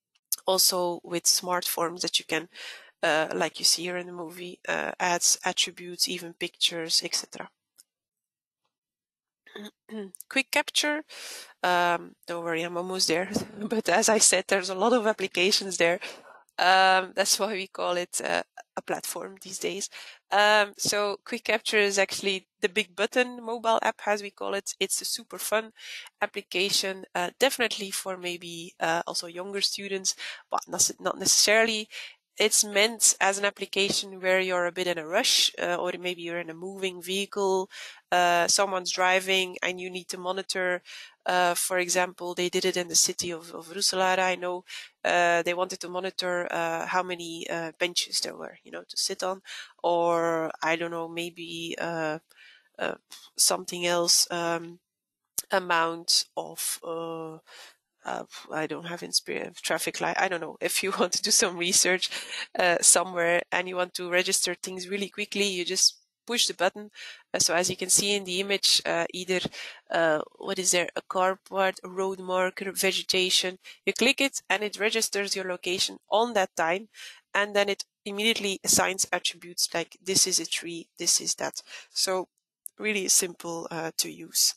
Also with smart forms that you can, uh, like you see here in the movie, uh, add attributes, even pictures, et cetera. Quick capture. Um, don't worry, I'm almost there. But as I said, there's a lot of applications there. Um, that's why we call it uh, a platform these days. Um, so Quick Capture is actually the big button mobile app, as we call it. It's a super fun application, uh, definitely for maybe uh, also younger students, but not, not necessarily. It's meant as an application where you're a bit in a rush, uh, or maybe you're in a moving vehicle, uh, someone's driving and you need to monitor. Uh, for example, they did it in the city of, of Roeselare, I know. Uh, they wanted to monitor uh, how many uh, benches there were, you know, to sit on, or I don't know, maybe uh, uh, something else, um, amount of uh, uh, I don't have inspiration traffic light. I don't know. If you want to do some research uh, somewhere and you want to register things really quickly, you just push the button. Uh, so as you can see in the image, uh, either uh, what is there, a car part, a road marker, vegetation. You click it and it registers your location on that time, and then it immediately assigns attributes like this is a tree, this is that. So really simple uh, to use.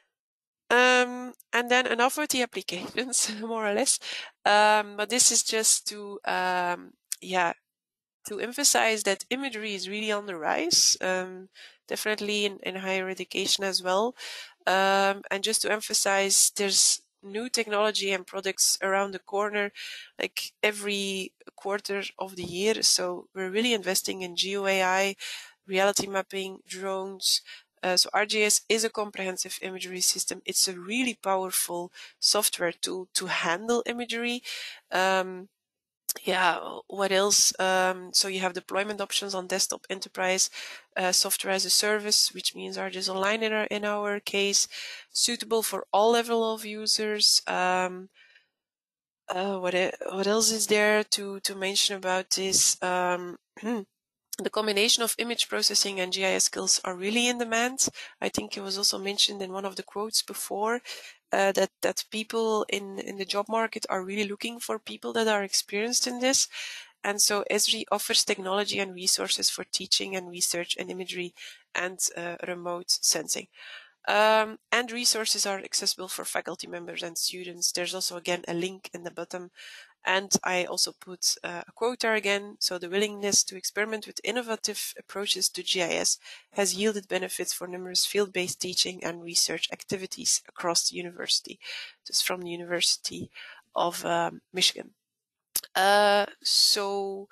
Um, and then enough with the applications, more or less. Um, but this is just to, um, yeah, to emphasize that imagery is really on the rise, um, definitely in, in higher education as well. Um, and just to emphasize, there's new technology and products around the corner, like every quarter of the year. So we're really investing in geo A I, reality mapping, drones. Uh, so R G S is a comprehensive imagery system. It's a really powerful software tool to handle imagery. Um, yeah, what else? Um, so you have deployment options on desktop, enterprise, uh, software as a service, which means R G S Online in our, in our case, suitable for all level of users. Um, uh, what, what else is there to, to mention about this? Um, The combination of image processing and G I S skills are really in demand. I think it was also mentioned in one of the quotes before uh, that that people in in the job market are really looking for people that are experienced in this. And so Esri offers technology and resources for teaching and research and imagery and uh, remote sensing. Um, and resources are accessible for faculty members and students. There's also, again, a link in the bottom. And I also put uh, a quote there again. So the willingness to experiment with innovative approaches to G I S has yielded benefits for numerous field-based teaching and research activities across the university. This is from the University of um, Michigan. Uh, so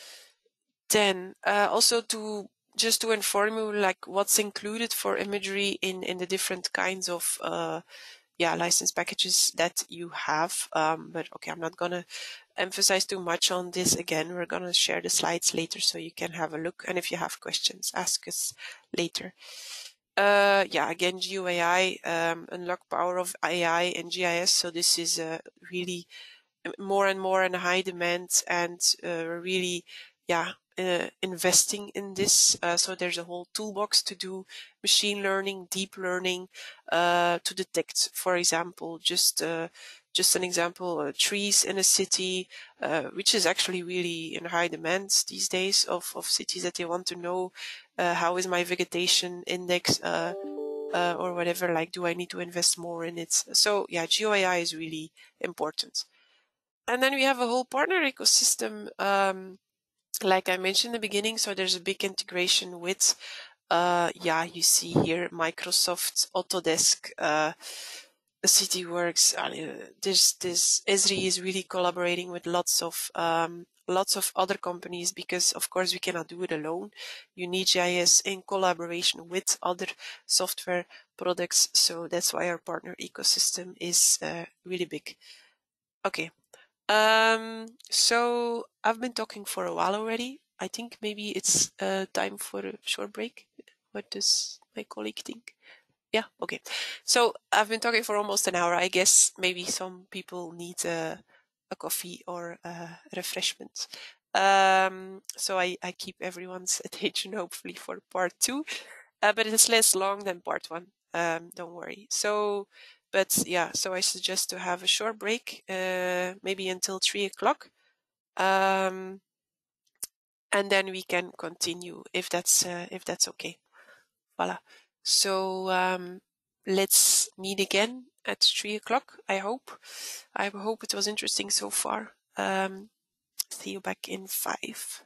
then uh, also to just to inform you like what's included for imagery in, in the different kinds of uh, yeah, license packages that you have. Um, but okay, I'm not going to emphasize too much on this. Again, we're going to share the slides later so you can have a look. And if you have questions, ask us later. Uh, yeah, again, Geo A I, um, unlock power of A I and G I S. So this is uh, really more and more in high demand, and uh, really, yeah, uh, investing in this. Uh, so there's a whole toolbox to do machine learning, deep learning, uh, to detect, for example, just uh, just an example, uh, trees in a city, uh, which is actually really in high demand these days of, of cities that they want to know uh, how is my vegetation index uh, uh, or whatever, like do I need to invest more in it? So yeah, Geo A I is really important. And then we have a whole partner ecosystem, um, like I mentioned in the beginning. So there's a big integration with, uh, yeah, you see here Microsoft, Autodesk, uh, CityWorks. Uh, this this Esri is really collaborating with lots of um, lots of other companies because, of course, we cannot do it alone. You need G I S in collaboration with other software products. So that's why our partner ecosystem is uh, really big. Okay. Um, so I've been talking for a while already. I think maybe it's uh, time for a short break. What does my colleague think? Yeah, okay. So I've been talking for almost an hour. I guess maybe some people need a, a coffee or a refreshment. Um, so I, I keep everyone's attention hopefully for part two, uh, but it's less long than part one. Um, don't worry. So, but yeah, so I suggest to have a short break, uh, maybe until three o'clock. Um, and then we can continue if that's, uh, if that's okay. Voila. So, um, let's meet again at three o'clock. I hope. I hope it was interesting so far. Um, see you back in five.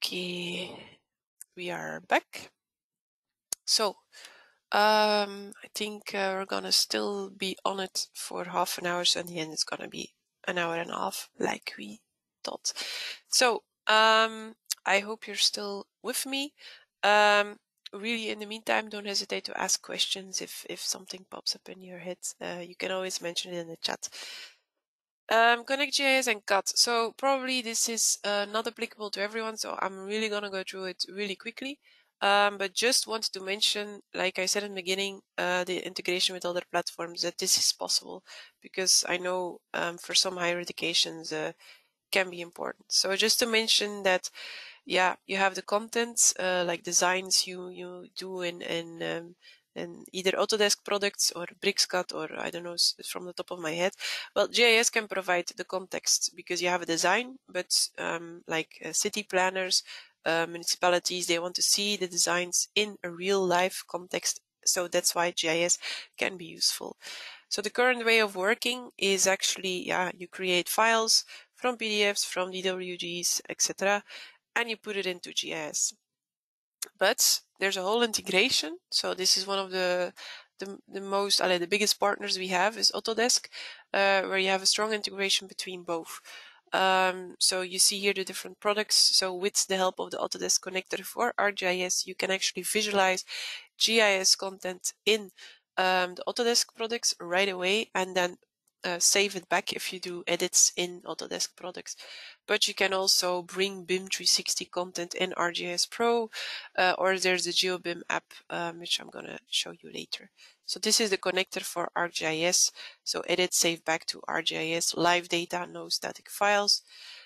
Okay, we are back. So, um, I think uh, we're gonna still be on it for half an hour, so in the end it's gonna be an hour and a half, like we thought. So, um, I hope you're still with me. Um, really, in the meantime, don't hesitate to ask questions if if something pops up in your head. Uh, you can always mention it in the chat. Um, Connect.js and C A T. So probably this is uh, not applicable to everyone, so I'm really gonna go through it really quickly. Um, but just wanted to mention, like I said in the beginning, uh, the integration with other platforms, that this is possible, because I know um, for some higher educations uh, can be important. So just to mention that, yeah, you have the content, uh, like designs you you do in in um, in either Autodesk products or Bricscat, or I don't know from the top of my head. Well, G I S can provide the context because you have a design, but um, like uh, city planners, uh, municipalities, they want to see the designs in a real life context. So that's why G I S can be useful. So the current way of working is actually, yeah, you create files from P D Fs, from D W Gs, et cetera, and you put it into G I S. But there's a whole integration. So this is one of the the, the most, uh, the biggest partners we have is Autodesk, uh, where you have a strong integration between both. Um, so you see here the different products. So with the help of the Autodesk connector for ArcGIS, you can actually visualize G I S content in um, the Autodesk products right away, and then uh, save it back if you do edits in Autodesk products. But you can also bring B I M three sixty content in ArcGIS Pro, uh, or there's the GeoBIM app, um, which I'm going to show you later. So this is the connector for ArcGIS. So edit, save back to ArcGIS, live data, no static files.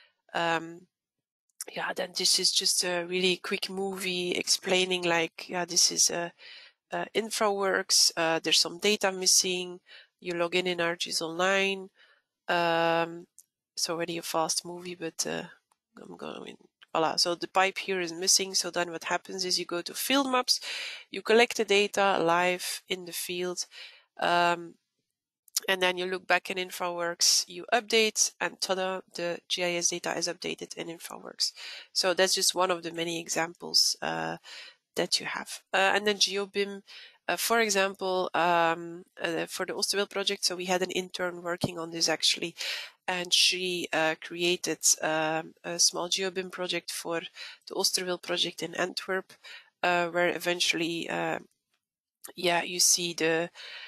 Um, yeah, then this is just a really quick movie explaining, like, yeah, this is a, a InfraWorks. Uh, there's some data missing. You log in in ArcGIS Online. Um, it's already a fast movie, but uh, I'm going, voila. So the pipe here is missing. So then what happens is you go to field maps, you collect the data live in the field, um, and then you look back in InfraWorks, you update, and tada, the G I S data is updated in InfraWorks. So that's just one of the many examples uh, that you have. Uh, and then GeoBIM, uh, for example, um, uh, for the Oosterweel project, so we had an intern working on this actually, and she uh, created um, a small GeoBIM project for the Oosterweel project in Antwerp, uh, where eventually, uh, yeah, you see the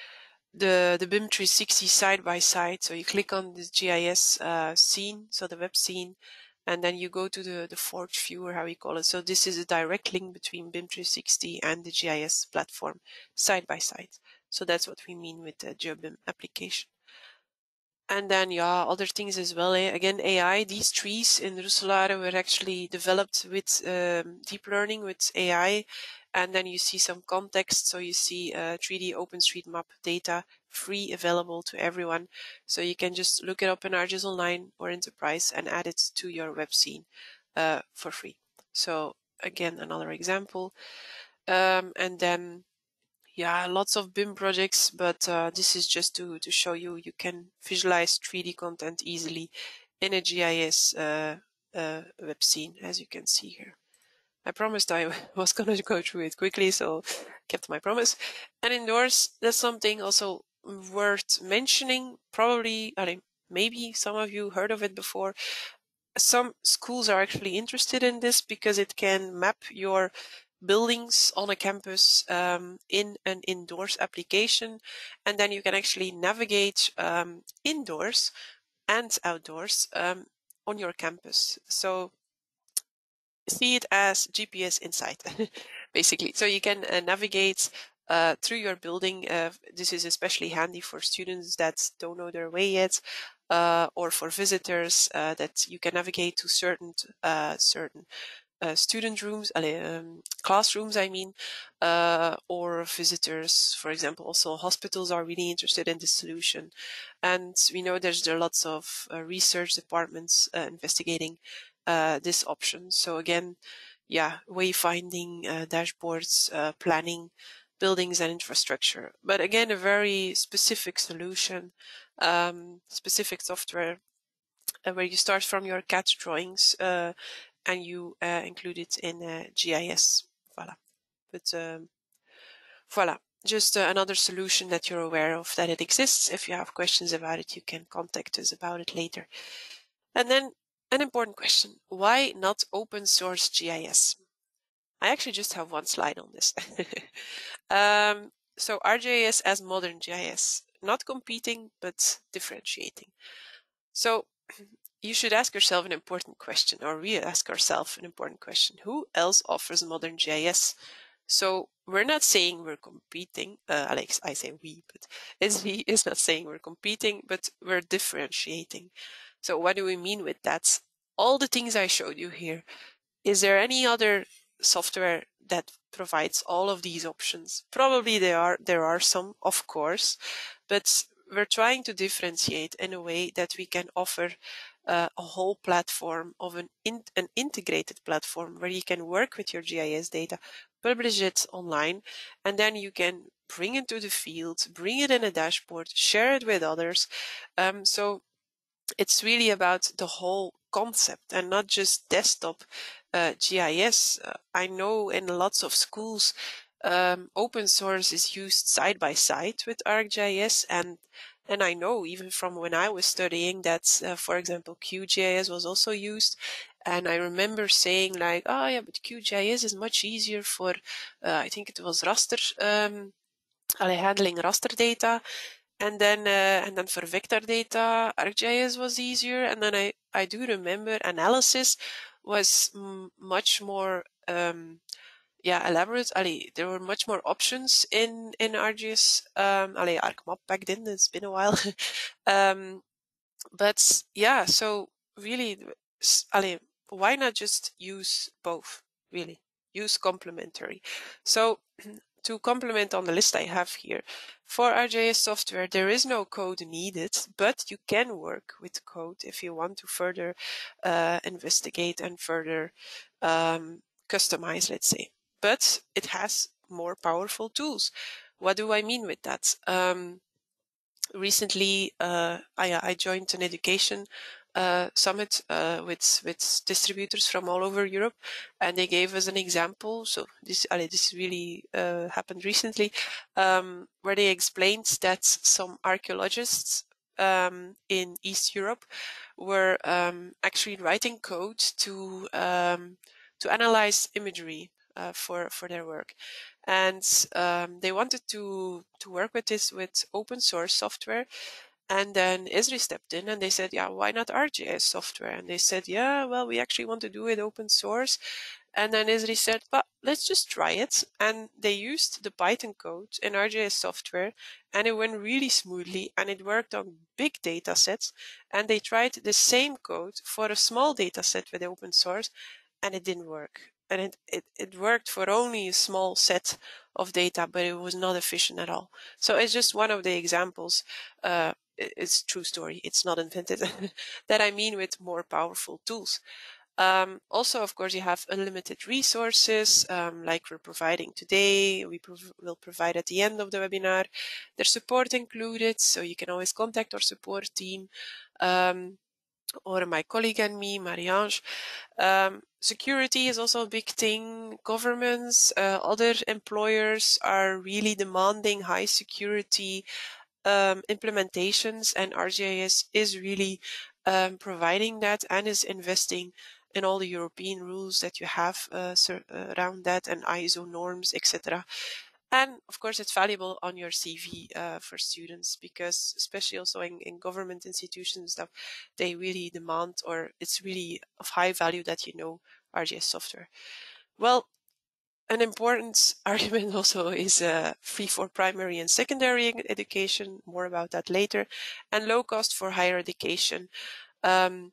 the the B I M three sixty side by side. So you click on this G I S uh, scene, so the web scene, and then you go to the the Forge view, or how we call it. So this is a direct link between B I M three sixty and the G I S platform side by side. So that's what we mean with the GeoBIM application. And then, yeah, other things as well. Eh? Again, A I, these trees in Roeselare were actually developed with um, deep learning, with A I. And then you see some context. So you see uh, three D OpenStreetMap data free, available to everyone. So you can just look it up in ArcGIS Online or Enterprise and add it to your web scene uh, for free. So again, another example. Um, and then, yeah, lots of B I M projects, but uh, this is just to, to show you you can visualize three D content easily in a G I S uh, uh, web scene, as you can see here. I promised I was going to go through it quickly, so kept my promise. And indoors, that's something also worth mentioning. Probably, I mean, maybe some of you heard of it before. Some schools are actually interested in this because it can map your buildings on a campus um, in an indoors application, and then you can actually navigate um, indoors and outdoors um, on your campus. So see it as G P S inside, basically. So you can uh, navigate uh, through your building. Uh, this is especially handy for students that don't know their way yet, uh, or for visitors uh, that you can navigate to certain uh, certain uh, student rooms, um, classrooms, I mean, uh, or visitors. For example, also hospitals are really interested in this solution. And we know there's there are lots of uh, research departments uh, investigating uh, this option. So again, yeah, wayfinding, uh, dashboards, uh, planning, buildings and infrastructure. But again, a very specific solution, um, specific software uh, where you start from your C A D drawings, uh, and you uh, include it in uh, G I S. Voila. But um, voila, just uh, another solution that you're aware of that it exists. If you have questions about it, you can contact us about it later. And then an important question, why not open source G I S? I actually just have one slide on this. um, so ArcGIS as modern G I S, not competing, but differentiating. So you should ask yourself an important question, or we ask ourselves an important question. Who else offers modern G I S? So we're not saying we're competing. Uh, Alex, I say we, but S V is not saying we're competing, but we're differentiating. So what do we mean with that? All the things I showed you here. Is there any other software that provides all of these options? Probably there are, there are some, of course, but we're trying to differentiate in a way that we can offer uh, a whole platform of an, in, an integrated platform where you can work with your G I S data, publish it online, and then you can bring it to the field, bring it in a dashboard, share it with others. Um, so it's really about the whole concept and not just desktop uh, G I S. Uh, I know in lots of schools, um, open source is used side by side with ArcGIS, and and I know even from when I was studying that, uh, for example, QGIS was also used. And I remember saying like, oh yeah, but QGIS is much easier for, uh, I think it was raster, um, handling raster data. And then, uh, and then for vector data, ArcGIS was easier. And then I, I do remember analysis was m- much more, um, yeah, elaborate. Allee, there were much more options in, in ArcGIS. Um, allee, ArcMap back then, it's been a while. um, but yeah, so really, allee, why not just use both, really? Use complementary. So to complement on the list I have here, for ArcGIS software, there is no code needed, but you can work with code if you want to further uh, investigate and further um, customize, let's say. But it has more powerful tools. What do I mean with that? Um, recently, uh, I, I joined an education uh, summit uh, with with distributors from all over Europe, and they gave us an example. So this allez, this really uh, happened recently, um, where they explained that some archaeologists um, in East Europe were um, actually writing code to um, to analyze imagery uh, for for their work. And um, they wanted to to work with this with open source software. And then Esri stepped in and they said, yeah, why not ArcGIS software? And they said, yeah, well, we actually want to do it open source. And then Esri said, but let's just try it. And they used the Python code in ArcGIS software, and it went really smoothly, and it worked on big data sets. And they tried the same code for a small data set with open source, and it didn't work. And it, it, it worked for only a small set of data, but it was not efficient at all. So it's just one of the examples. Uh, it's true story. It's not invented. That I mean with more powerful tools. Um, also, of course, you have unlimited resources, um, like we're providing today. We prov- will provide at the end of the webinar. There's support included, so you can always contact our support team. Um, or my colleague and me, Marie-Ange. Um, security is also a big thing. Governments, uh, other employers are really demanding high security um, implementations, and ArcGIS is really um, providing that and is investing in all the European rules that you have uh, around that, and I S O norms, et cetera. And of course, it's valuable on your C V uh, for students, because especially also in, in government institutions, that they really demand, or it's really of high value that you know ArcGIS software. Well, an important argument also is uh, free for primary and secondary education. More about that later. And low cost for higher education. Um,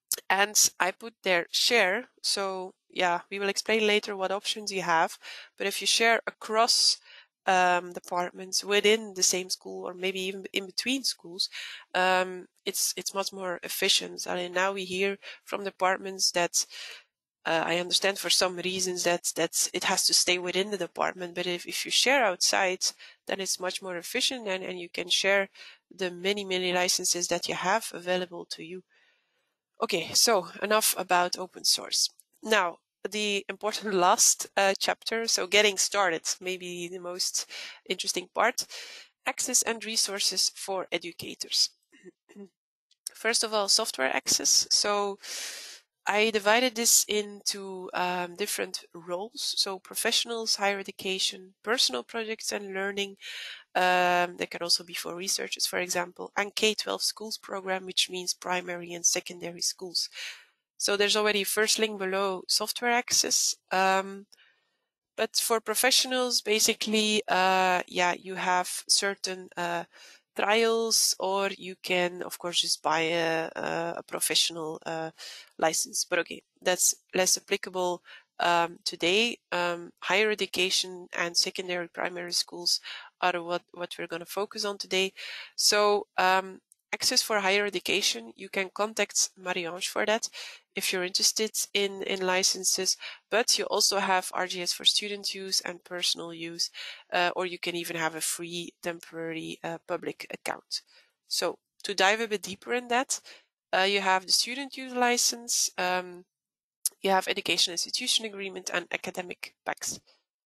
and I put there share. So yeah, we will explain later what options you have. But if you share across um, departments within the same school, or maybe even in between schools, um, it's it's much more efficient. I mean, now we hear from departments that uh, I understand for some reasons that that it has to stay within the department. But if, if you share outside, then it's much more efficient, and, and you can share the many, many licenses that you have available to you. Okay, so enough about open source. now, the important last uh, chapter, so getting started, maybe the most interesting part, access and resources for educators. First of all, software access. So I divided this into um, different roles. So professionals, higher education, personal projects and learning. Um, that can also be for researchers, for example, and K twelve schools program, which means primary and secondary schools. So there's already first link below software access. Um, but for professionals, basically, uh, yeah, you have certain uh, trials, or you can, of course, just buy a, a professional uh, license. But okay, that's less applicable um, today. Um, higher education and secondary primary schools are what, what we're going to focus on today. So um, access for higher education, you can contact Marie-Ange for that if you're interested in, in licenses, but you also have R G S for student use and personal use, uh, or you can even have a free temporary uh, public account. So to dive a bit deeper in that, uh, you have the student use license, um, you have education institution agreement and academic packs.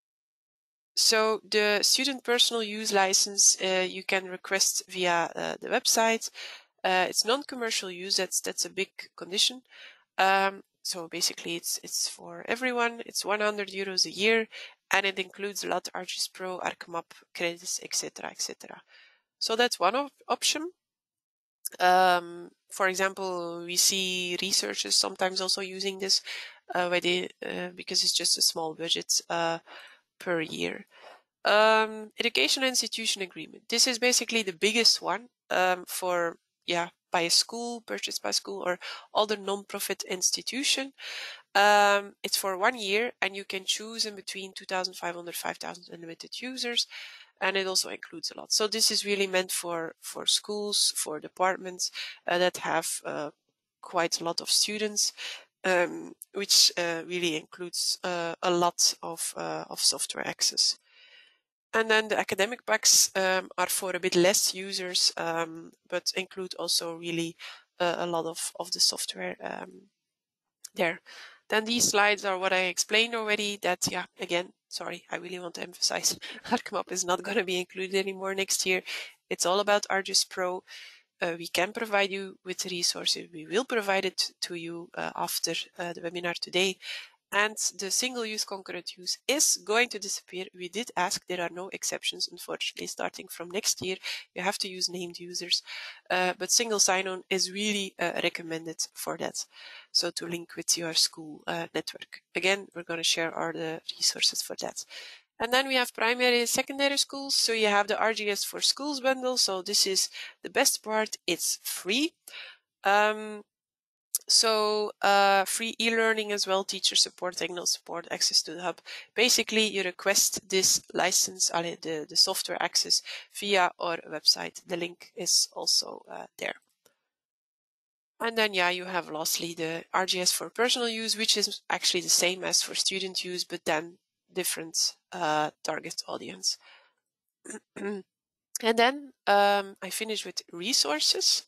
So the student personal use license, uh, you can request via uh, the website. Uh, it's non-commercial use. That's that's a big condition. Um, so basically, it's it's for everyone. It's one hundred euros a year, and it includes a lot ArcGIS Pro, ArcMap credits, et cetera, et cetera. So that's one op option. Um, for example, we see researchers sometimes also using this uh, where they, uh, because it's just a small budget uh, per year. Um, education institution agreement. This is basically the biggest one um, for, yeah, by a school, purchased by school or other non-profit institution. Um, it's for one year and you can choose in between two thousand five hundred, five thousand unlimited users. And it also includes a lot. So this is really meant for, for schools, for departments uh, that have uh, quite a lot of students, um, which uh, really includes uh, a lot of, uh, of software access. And then the academic packs um, are for a bit less users, um, but include also really uh, a lot of, of the software um, there. Then these slides are what I explained already, that, yeah, again, sorry, I really want to emphasize, ArcMap is not going to be included anymore next year. It's all about ArcGIS Pro. Uh, we can provide you with resources. We will provide it to you uh, after uh, the webinar today. And the single-use concurrent use is going to disappear. We did ask, there are no exceptions, unfortunately, starting from next year. You have to use named users, uh, but single sign-on is really uh, recommended for that. So to link with your school uh, network. Again, we're going to share all the resources for that. And then we have primary and secondary schools. So you have the ArcGIS for Schools bundle. So this is the best part. It's free. Um, So uh, free e-learning as well, teacher support, technical support, access to the hub. Basically, you request this license, the, the software access via our website. The link is also uh, there. And then, yeah, you have lastly the ArcGIS for personal use, which is actually the same as for student use, but then different uh, target audience. And then um, I finish with resources.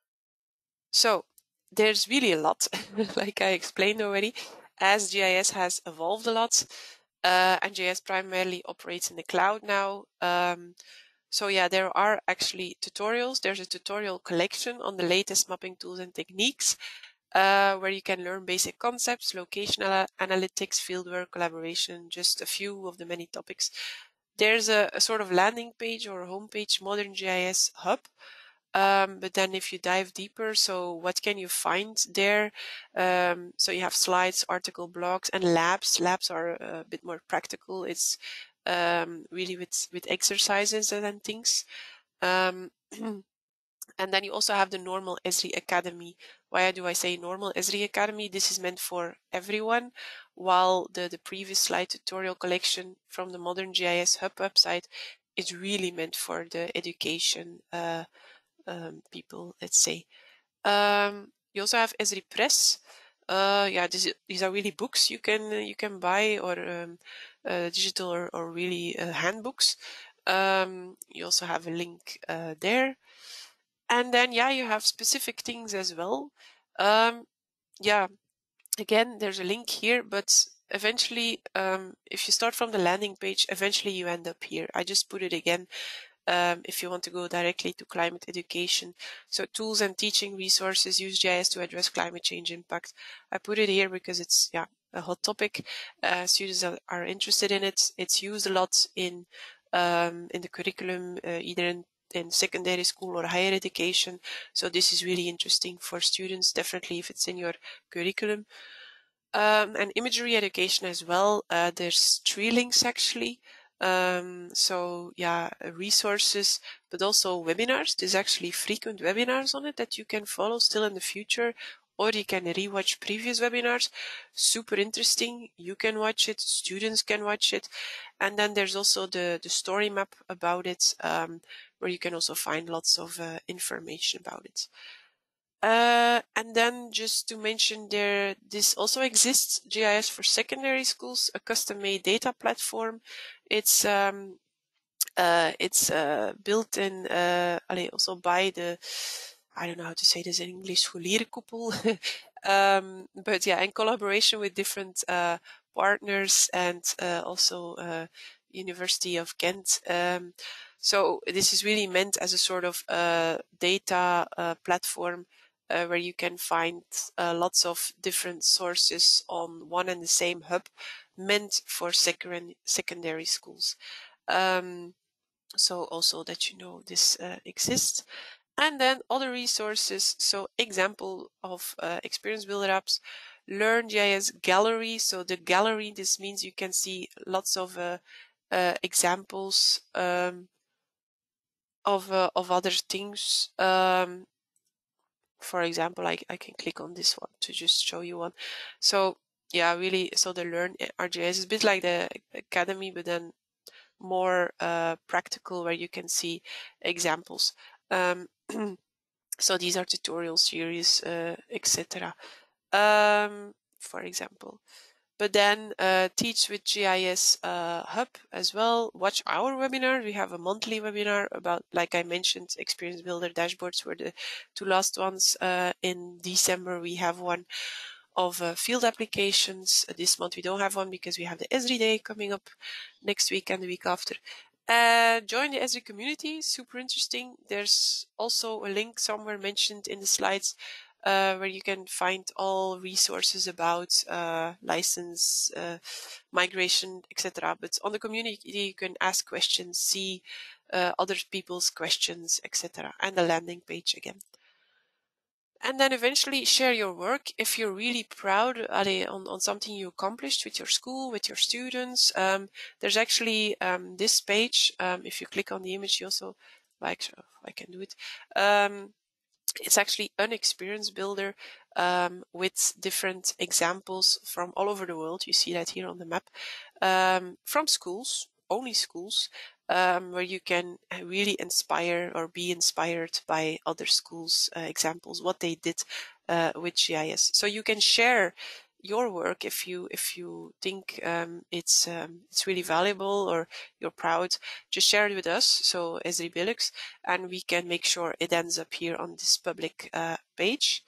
So there's really a lot, like I explained already, as G I S has evolved a lot, uh, and G I S primarily operates in the cloud now. Um, so yeah, there are actually tutorials. There's a tutorial collection on the latest mapping tools and techniques, uh, where you can learn basic concepts, location analytics, fieldwork, collaboration, just a few of the many topics. There's a, a sort of landing page or homepage, Modern G I S Hub. Um, but then if you dive deeper, so what can you find there? Um, so you have slides, article, blogs, and labs. Labs are a bit more practical. It's um, really with, with exercises and things. Um, and then you also have the normal Esri Academy. Why do I say normal Esri Academy? This is meant for everyone, while the, the previous slide tutorial collection from the Modern G I S Hub website is really meant for the education uh, um, people, let's say. Um, you also have Esri Press. Uh, yeah, this, these are really books you can you can buy, or um, uh, digital or, or really uh, handbooks. Um, you also have a link uh, there. And then, yeah, you have specific things as well. Um, yeah, again, there's a link here, but eventually, um, if you start from the landing page, eventually you end up here. I just put it again um, if you want to go directly to climate education. So tools and teaching resources, use G I S to address climate change impact. I put it here because it's, yeah, a hot topic. Uh, students are, are interested in it. It's used a lot in, um, in the curriculum, uh, either in in secondary school or higher education. So this is really interesting for students, definitely if it's in your curriculum. Um, and imagery education as well. Uh, there's three links actually. Um, so yeah, resources, but also webinars. There's actually frequent webinars on it that you can follow still in the future, or you can rewatch previous webinars. Super interesting. You can watch it. Students can watch it. And then there's also the, the story map about it, um, where you can also find lots of uh, information about it. Uh, and then just to mention there, this also exists, G I S for secondary schools, a custom-made data platform. It's um, uh, it's uh, built in, uh, also by the, I don't know how to say this in English, Scholierenkoepel. um, but yeah, in collaboration with different uh, partners and uh, also uh, University of Ghent. Um, so this is really meant as a sort of uh, data uh, platform uh, where you can find uh, lots of different sources on one and the same hub, meant for second secondary schools. Um, so also that you know this uh, exists. And then other resources, so example of uh, experience builder apps, Learn G I S gallery. So the gallery, this means you can see lots of uh, uh, examples um, of uh, of other things. Um, for example, I, I can click on this one to just show you one. So yeah, really, so the Learn R G I S is a bit like the Academy, but then more uh, practical, where you can see examples. Um, so these are tutorial series, uh, et cetera. Um, for example. But then uh, Teach with G I S uh, Hub as well. Watch our webinar. We have a monthly webinar about, like I mentioned, Experience Builder dashboards were the two last ones. Uh, in December, we have one of uh, field applications. Uh, this month we don't have one because we have the Esri Day coming up next week and the week after. Uh, join the Esri community, super interesting. There's also a link somewhere mentioned in the slides uh, where you can find all resources about uh, license, uh, migration, et cetera. But on the community, you can ask questions, see uh, other people's questions, et cetera. And the landing page again. And then eventually share your work if you're really proud on, on something you accomplished with your school, with your students. Um, there's actually um, this page. Um, if you click on the image, you also, like, I can do it. Um, it's actually an experience builder um, with different examples from all over the world. You see that here on the map, um, from schools, only schools, um, where you can really inspire or be inspired by other schools' uh, examples, what they did uh, with G I S. So you can share your work if you if you think um, it's um, it's really valuable or you're proud. Just share it with us, so Esri Bilux, and we can make sure it ends up here on this public uh, page.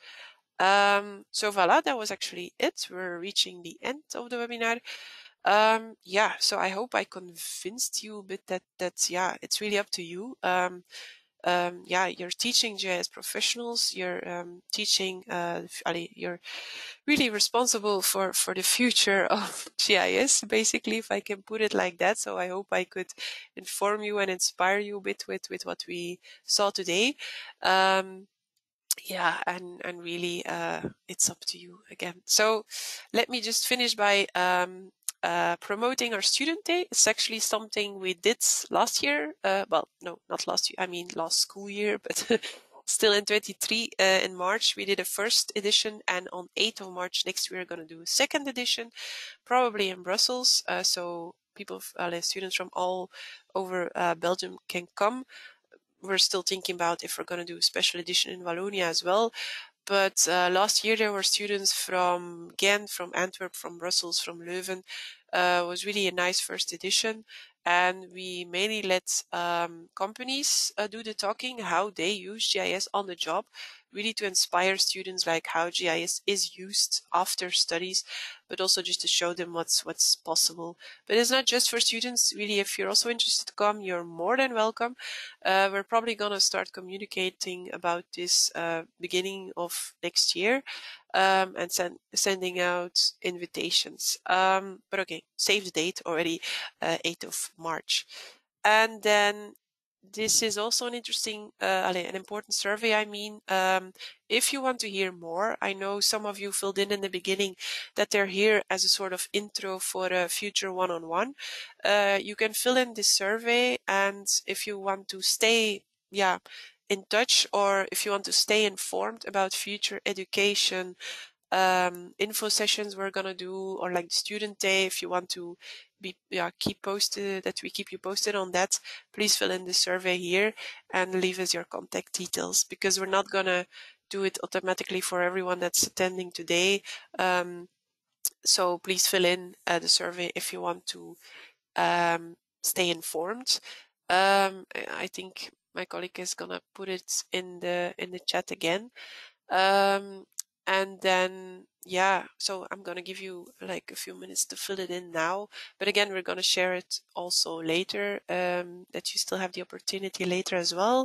Um, so voila, that was actually it. We're reaching the end of the webinar. Um, yeah, so I hope I convinced you a bit that that yeah, it's really up to you. Um, um, yeah, you're teaching G I S professionals. You're um, teaching. Uh, you're really responsible for for the future of G I S, basically, if I can put it like that. So I hope I could inform you and inspire you a bit with with what we saw today. Um, yeah, and and really, uh, it's up to you again. So let me just finish by um, uh, promoting our student day. It's actually something we did last year. Uh, well, no, not last year. I mean, last school year, but still in twenty-three, uh, in March, we did a first edition. And on eighth of March next, we're going to do a second edition, probably in Brussels. Uh, so people, uh, students from all over uh, Belgium can come. We're still thinking about if we're going to do a special edition in Wallonia as well. But uh, last year there were students from Ghent, from Antwerp, from Brussels, from Leuven. Uh, it was really a nice first edition. And we mainly let um, companies uh, do the talking, how they use G I S on the job, really to inspire students like how G I S is used after studies, but also just to show them what's what's possible. But it's not just for students. Really, if you're also interested to come, you're more than welcome. Uh, we're probably gonna start communicating about this uh, beginning of next year, um, and send, sending out invitations. Um, but okay, save the date already, uh, eighth of March. And then this is also an interesting, uh, an important survey. I mean, um, if you want to hear more, I know some of you filled in in the beginning that they're here as a sort of intro for a future one-on-one. Uh, you can fill in this survey, and if you want to stay, yeah, in touch, or if you want to stay informed about future education, um, info sessions we're gonna do, or like the student day, if you want to be yeah keep posted, that we keep you posted on that, please fill in the survey here and leave us your contact details, because we're not gonna do it automatically for everyone that's attending today. Um, so please fill in uh, the survey if you want to um, stay informed. Um, I think my colleague is gonna put it in the in the chat again. Um, and then, yeah, so I'm going to give you like a few minutes to fill it in now. But again, we're going to share it also later, um, that you still have the opportunity later as well.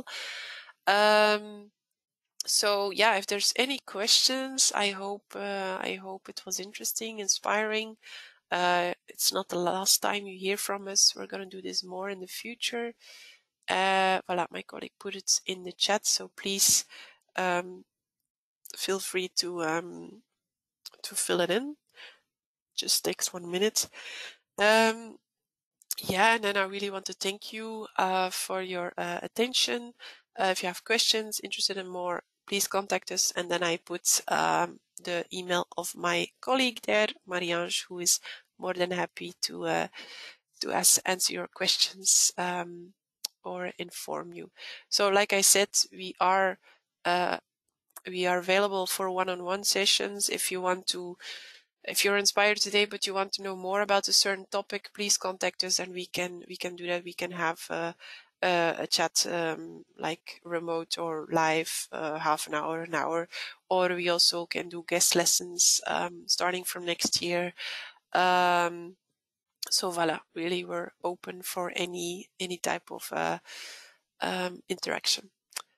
Um, so yeah, if there's any questions, I hope, uh, I hope it was interesting, inspiring. Uh, it's not the last time you hear from us. We're going to do this more in the future. Uh, voilà, my colleague put it in the chat. So please, um, feel free to um, to fill it in. Just takes one minute. Um, yeah, and then I really want to thank you uh, for your uh, attention. Uh, if you have questions, interested in more, please contact us. And then I put um, the email of my colleague there, Marie-Ange, who is more than happy to uh, to ask, answer your questions um, or inform you. So, like I said, we are uh, we are available for one-on-one sessions. If you want to, if you're inspired today, but you want to know more about a certain topic, please contact us and we can, we can do that. We can have uh, uh, a chat, um, like remote or live, uh, half an hour, an hour, or we also can do guest lessons, um, starting from next year. Um, so voila, really, we're open for any, any type of, uh, um, interaction.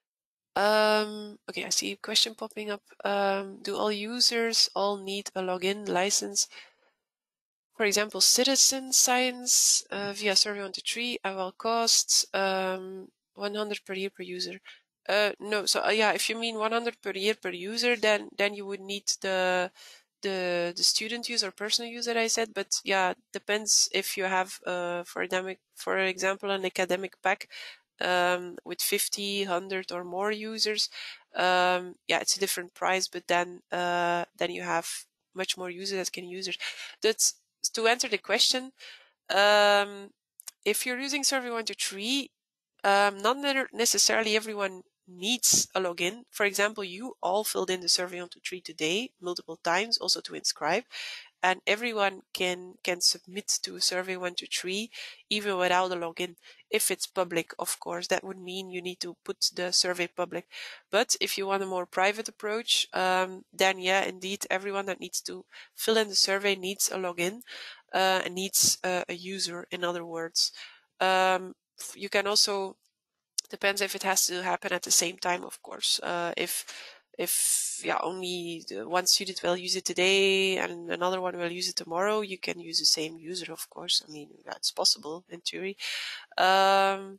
Um, okay, I see a question popping up. Um, do all users all need a login license? For example, citizen science uh, via Survey one two three, at what cost? Um, one hundred per year per user. Uh, no, so uh, yeah, if you mean one hundred per year per user, then then you would need the the the student use or personal use that I said. But yeah, depends if you have uh for academic, for example, an academic pack um, with fifty, one hundred or more users. Um, yeah, it's a different price, but then uh, then you have much more users that can use it. That's to answer the question. Um, if you're using Survey one two three, um, not necessarily everyone needs a login. For example, you all filled in the Survey one two three today multiple times, also to inscribe, and everyone can can submit to a Survey one two three even without a login. If it's public, of course, that would mean you need to put the survey public. But if you want a more private approach, um, then yeah, indeed, everyone that needs to fill in the survey needs a login, uh, and needs uh, a user, in other words. Um, you can also, depends if it has to happen at the same time, of course. Uh, if if yeah, only the one student will use it today and another one will use it tomorrow, you can use the same user, of course. I mean, that's possible in theory. Um,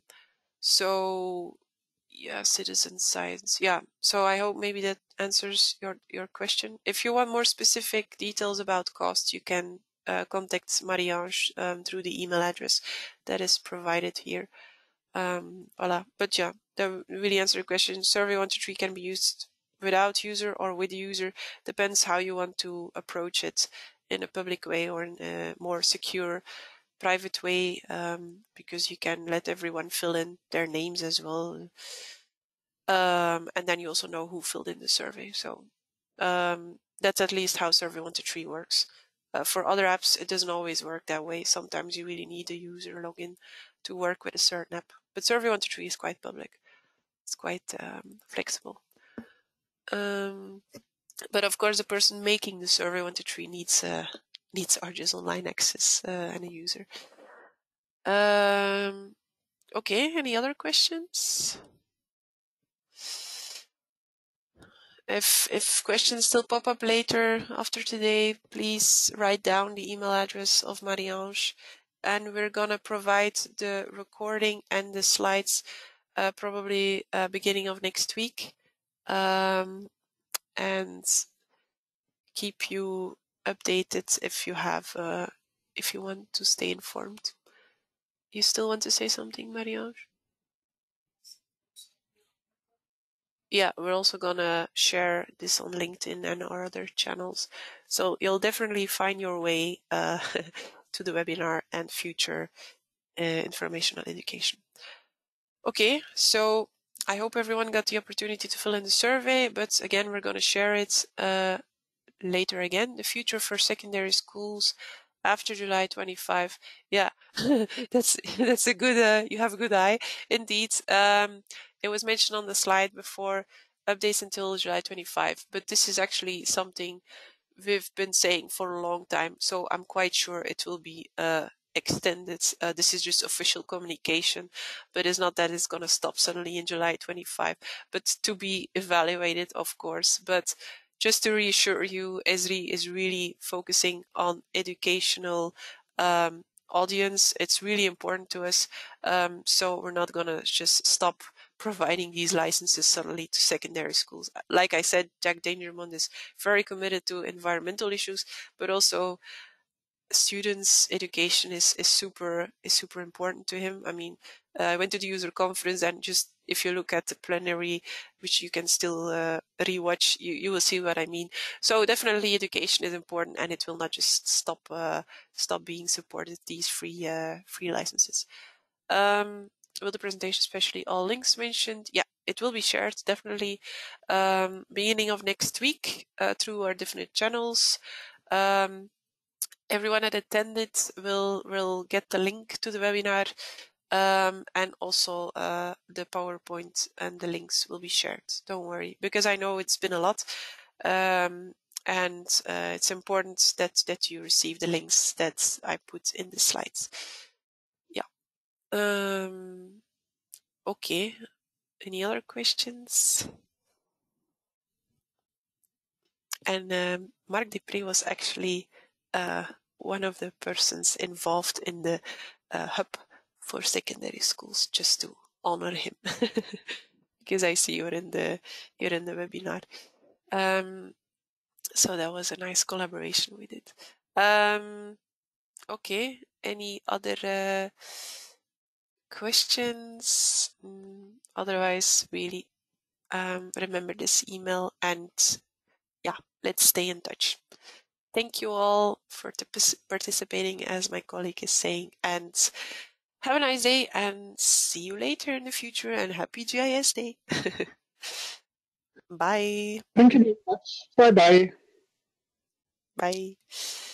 so yeah, citizen science. Yeah. So I hope maybe that answers your your question. If you want more specific details about cost, you can uh, contact Marie-Ange um, through the email address that is provided here. Um, voila. But yeah, that really answer the question. Survey one two three can be used without user or with user. Depends how you want to approach it, in a public way or in a more secure, private way, um, because you can let everyone fill in their names as well. Um, and then you also know who filled in the survey. So um, that's at least how Survey one two three works. Uh, for other apps, it doesn't always work that way. Sometimes you really need a user login to work with a certain app. But Survey one two three is quite public. It's quite um, flexible. Um, but of course, the person making the survey one two three needs uh, needs ArcGIS Online access uh, and a user. Um, okay, any other questions? If if questions still pop up later after today, please write down the email address of Marie-Ange, and we're gonna provide the recording and the slides uh, probably uh, beginning of next week, um, and keep you updated if you have uh, if you want to stay informed. You still want to say something, Marie-Ange? Yeah, we're also gonna share this on LinkedIn and our other channels. So you'll definitely find your way uh, to the webinar and future uh, information on education. Okay, so I hope everyone got the opportunity to fill in the survey, but again, we're gonna share it uh, later again. The future for secondary schools after July twenty-fifth. Yeah, that's that's a good. Uh, you have a good eye, indeed. Um, it was mentioned on the slide before. Updates until July twenty-fifth, but this is actually something we've been saying for a long time. So I'm quite sure it will be uh, extended. Uh, this is just official communication, but it's not that it's going to stop suddenly in July twenty-fifth, but to be evaluated, of course. But just to reassure you, Esri is really focusing on educational um, audience. It's really important to us. Um, so we're not going to just stop providing these licenses suddenly to secondary schools. Like I said, Jack Dangermond is very committed to environmental issues, but also students' education is, is super is super important to him. I mean, uh, I went to the user conference, and just if you look at the plenary, which you can still uh, rewatch, you, you will see what I mean. So definitely education is important, and it will not just stop uh, stop being supported, these free uh, free licenses. Um, will the presentation, especially all links mentioned? Yeah, it will be shared definitely um, beginning of next week uh, through our different channels. Um, everyone that attended will will get the link to the webinar, um, and also uh, the PowerPoint and the links will be shared. Don't worry, because I know it's been a lot, um, and uh, it's important that that you receive the links that I put in the slides. Yeah. Um, okay. Any other questions? And um, Marc Depree was actually uh, one of the persons involved in the uh, hub for secondary schools, just to honor him, because I see you're in the you're in the webinar. Um, so that was a nice collaboration we did. Um, okay. Any other uh, questions? Mm, otherwise, really um, remember this email, and yeah, let's stay in touch. Thank you all for participating, as my colleague is saying, and have a nice day, and see you later in the future, and happy G I S Day. Bye. Thank you very much. Bye bye. Bye.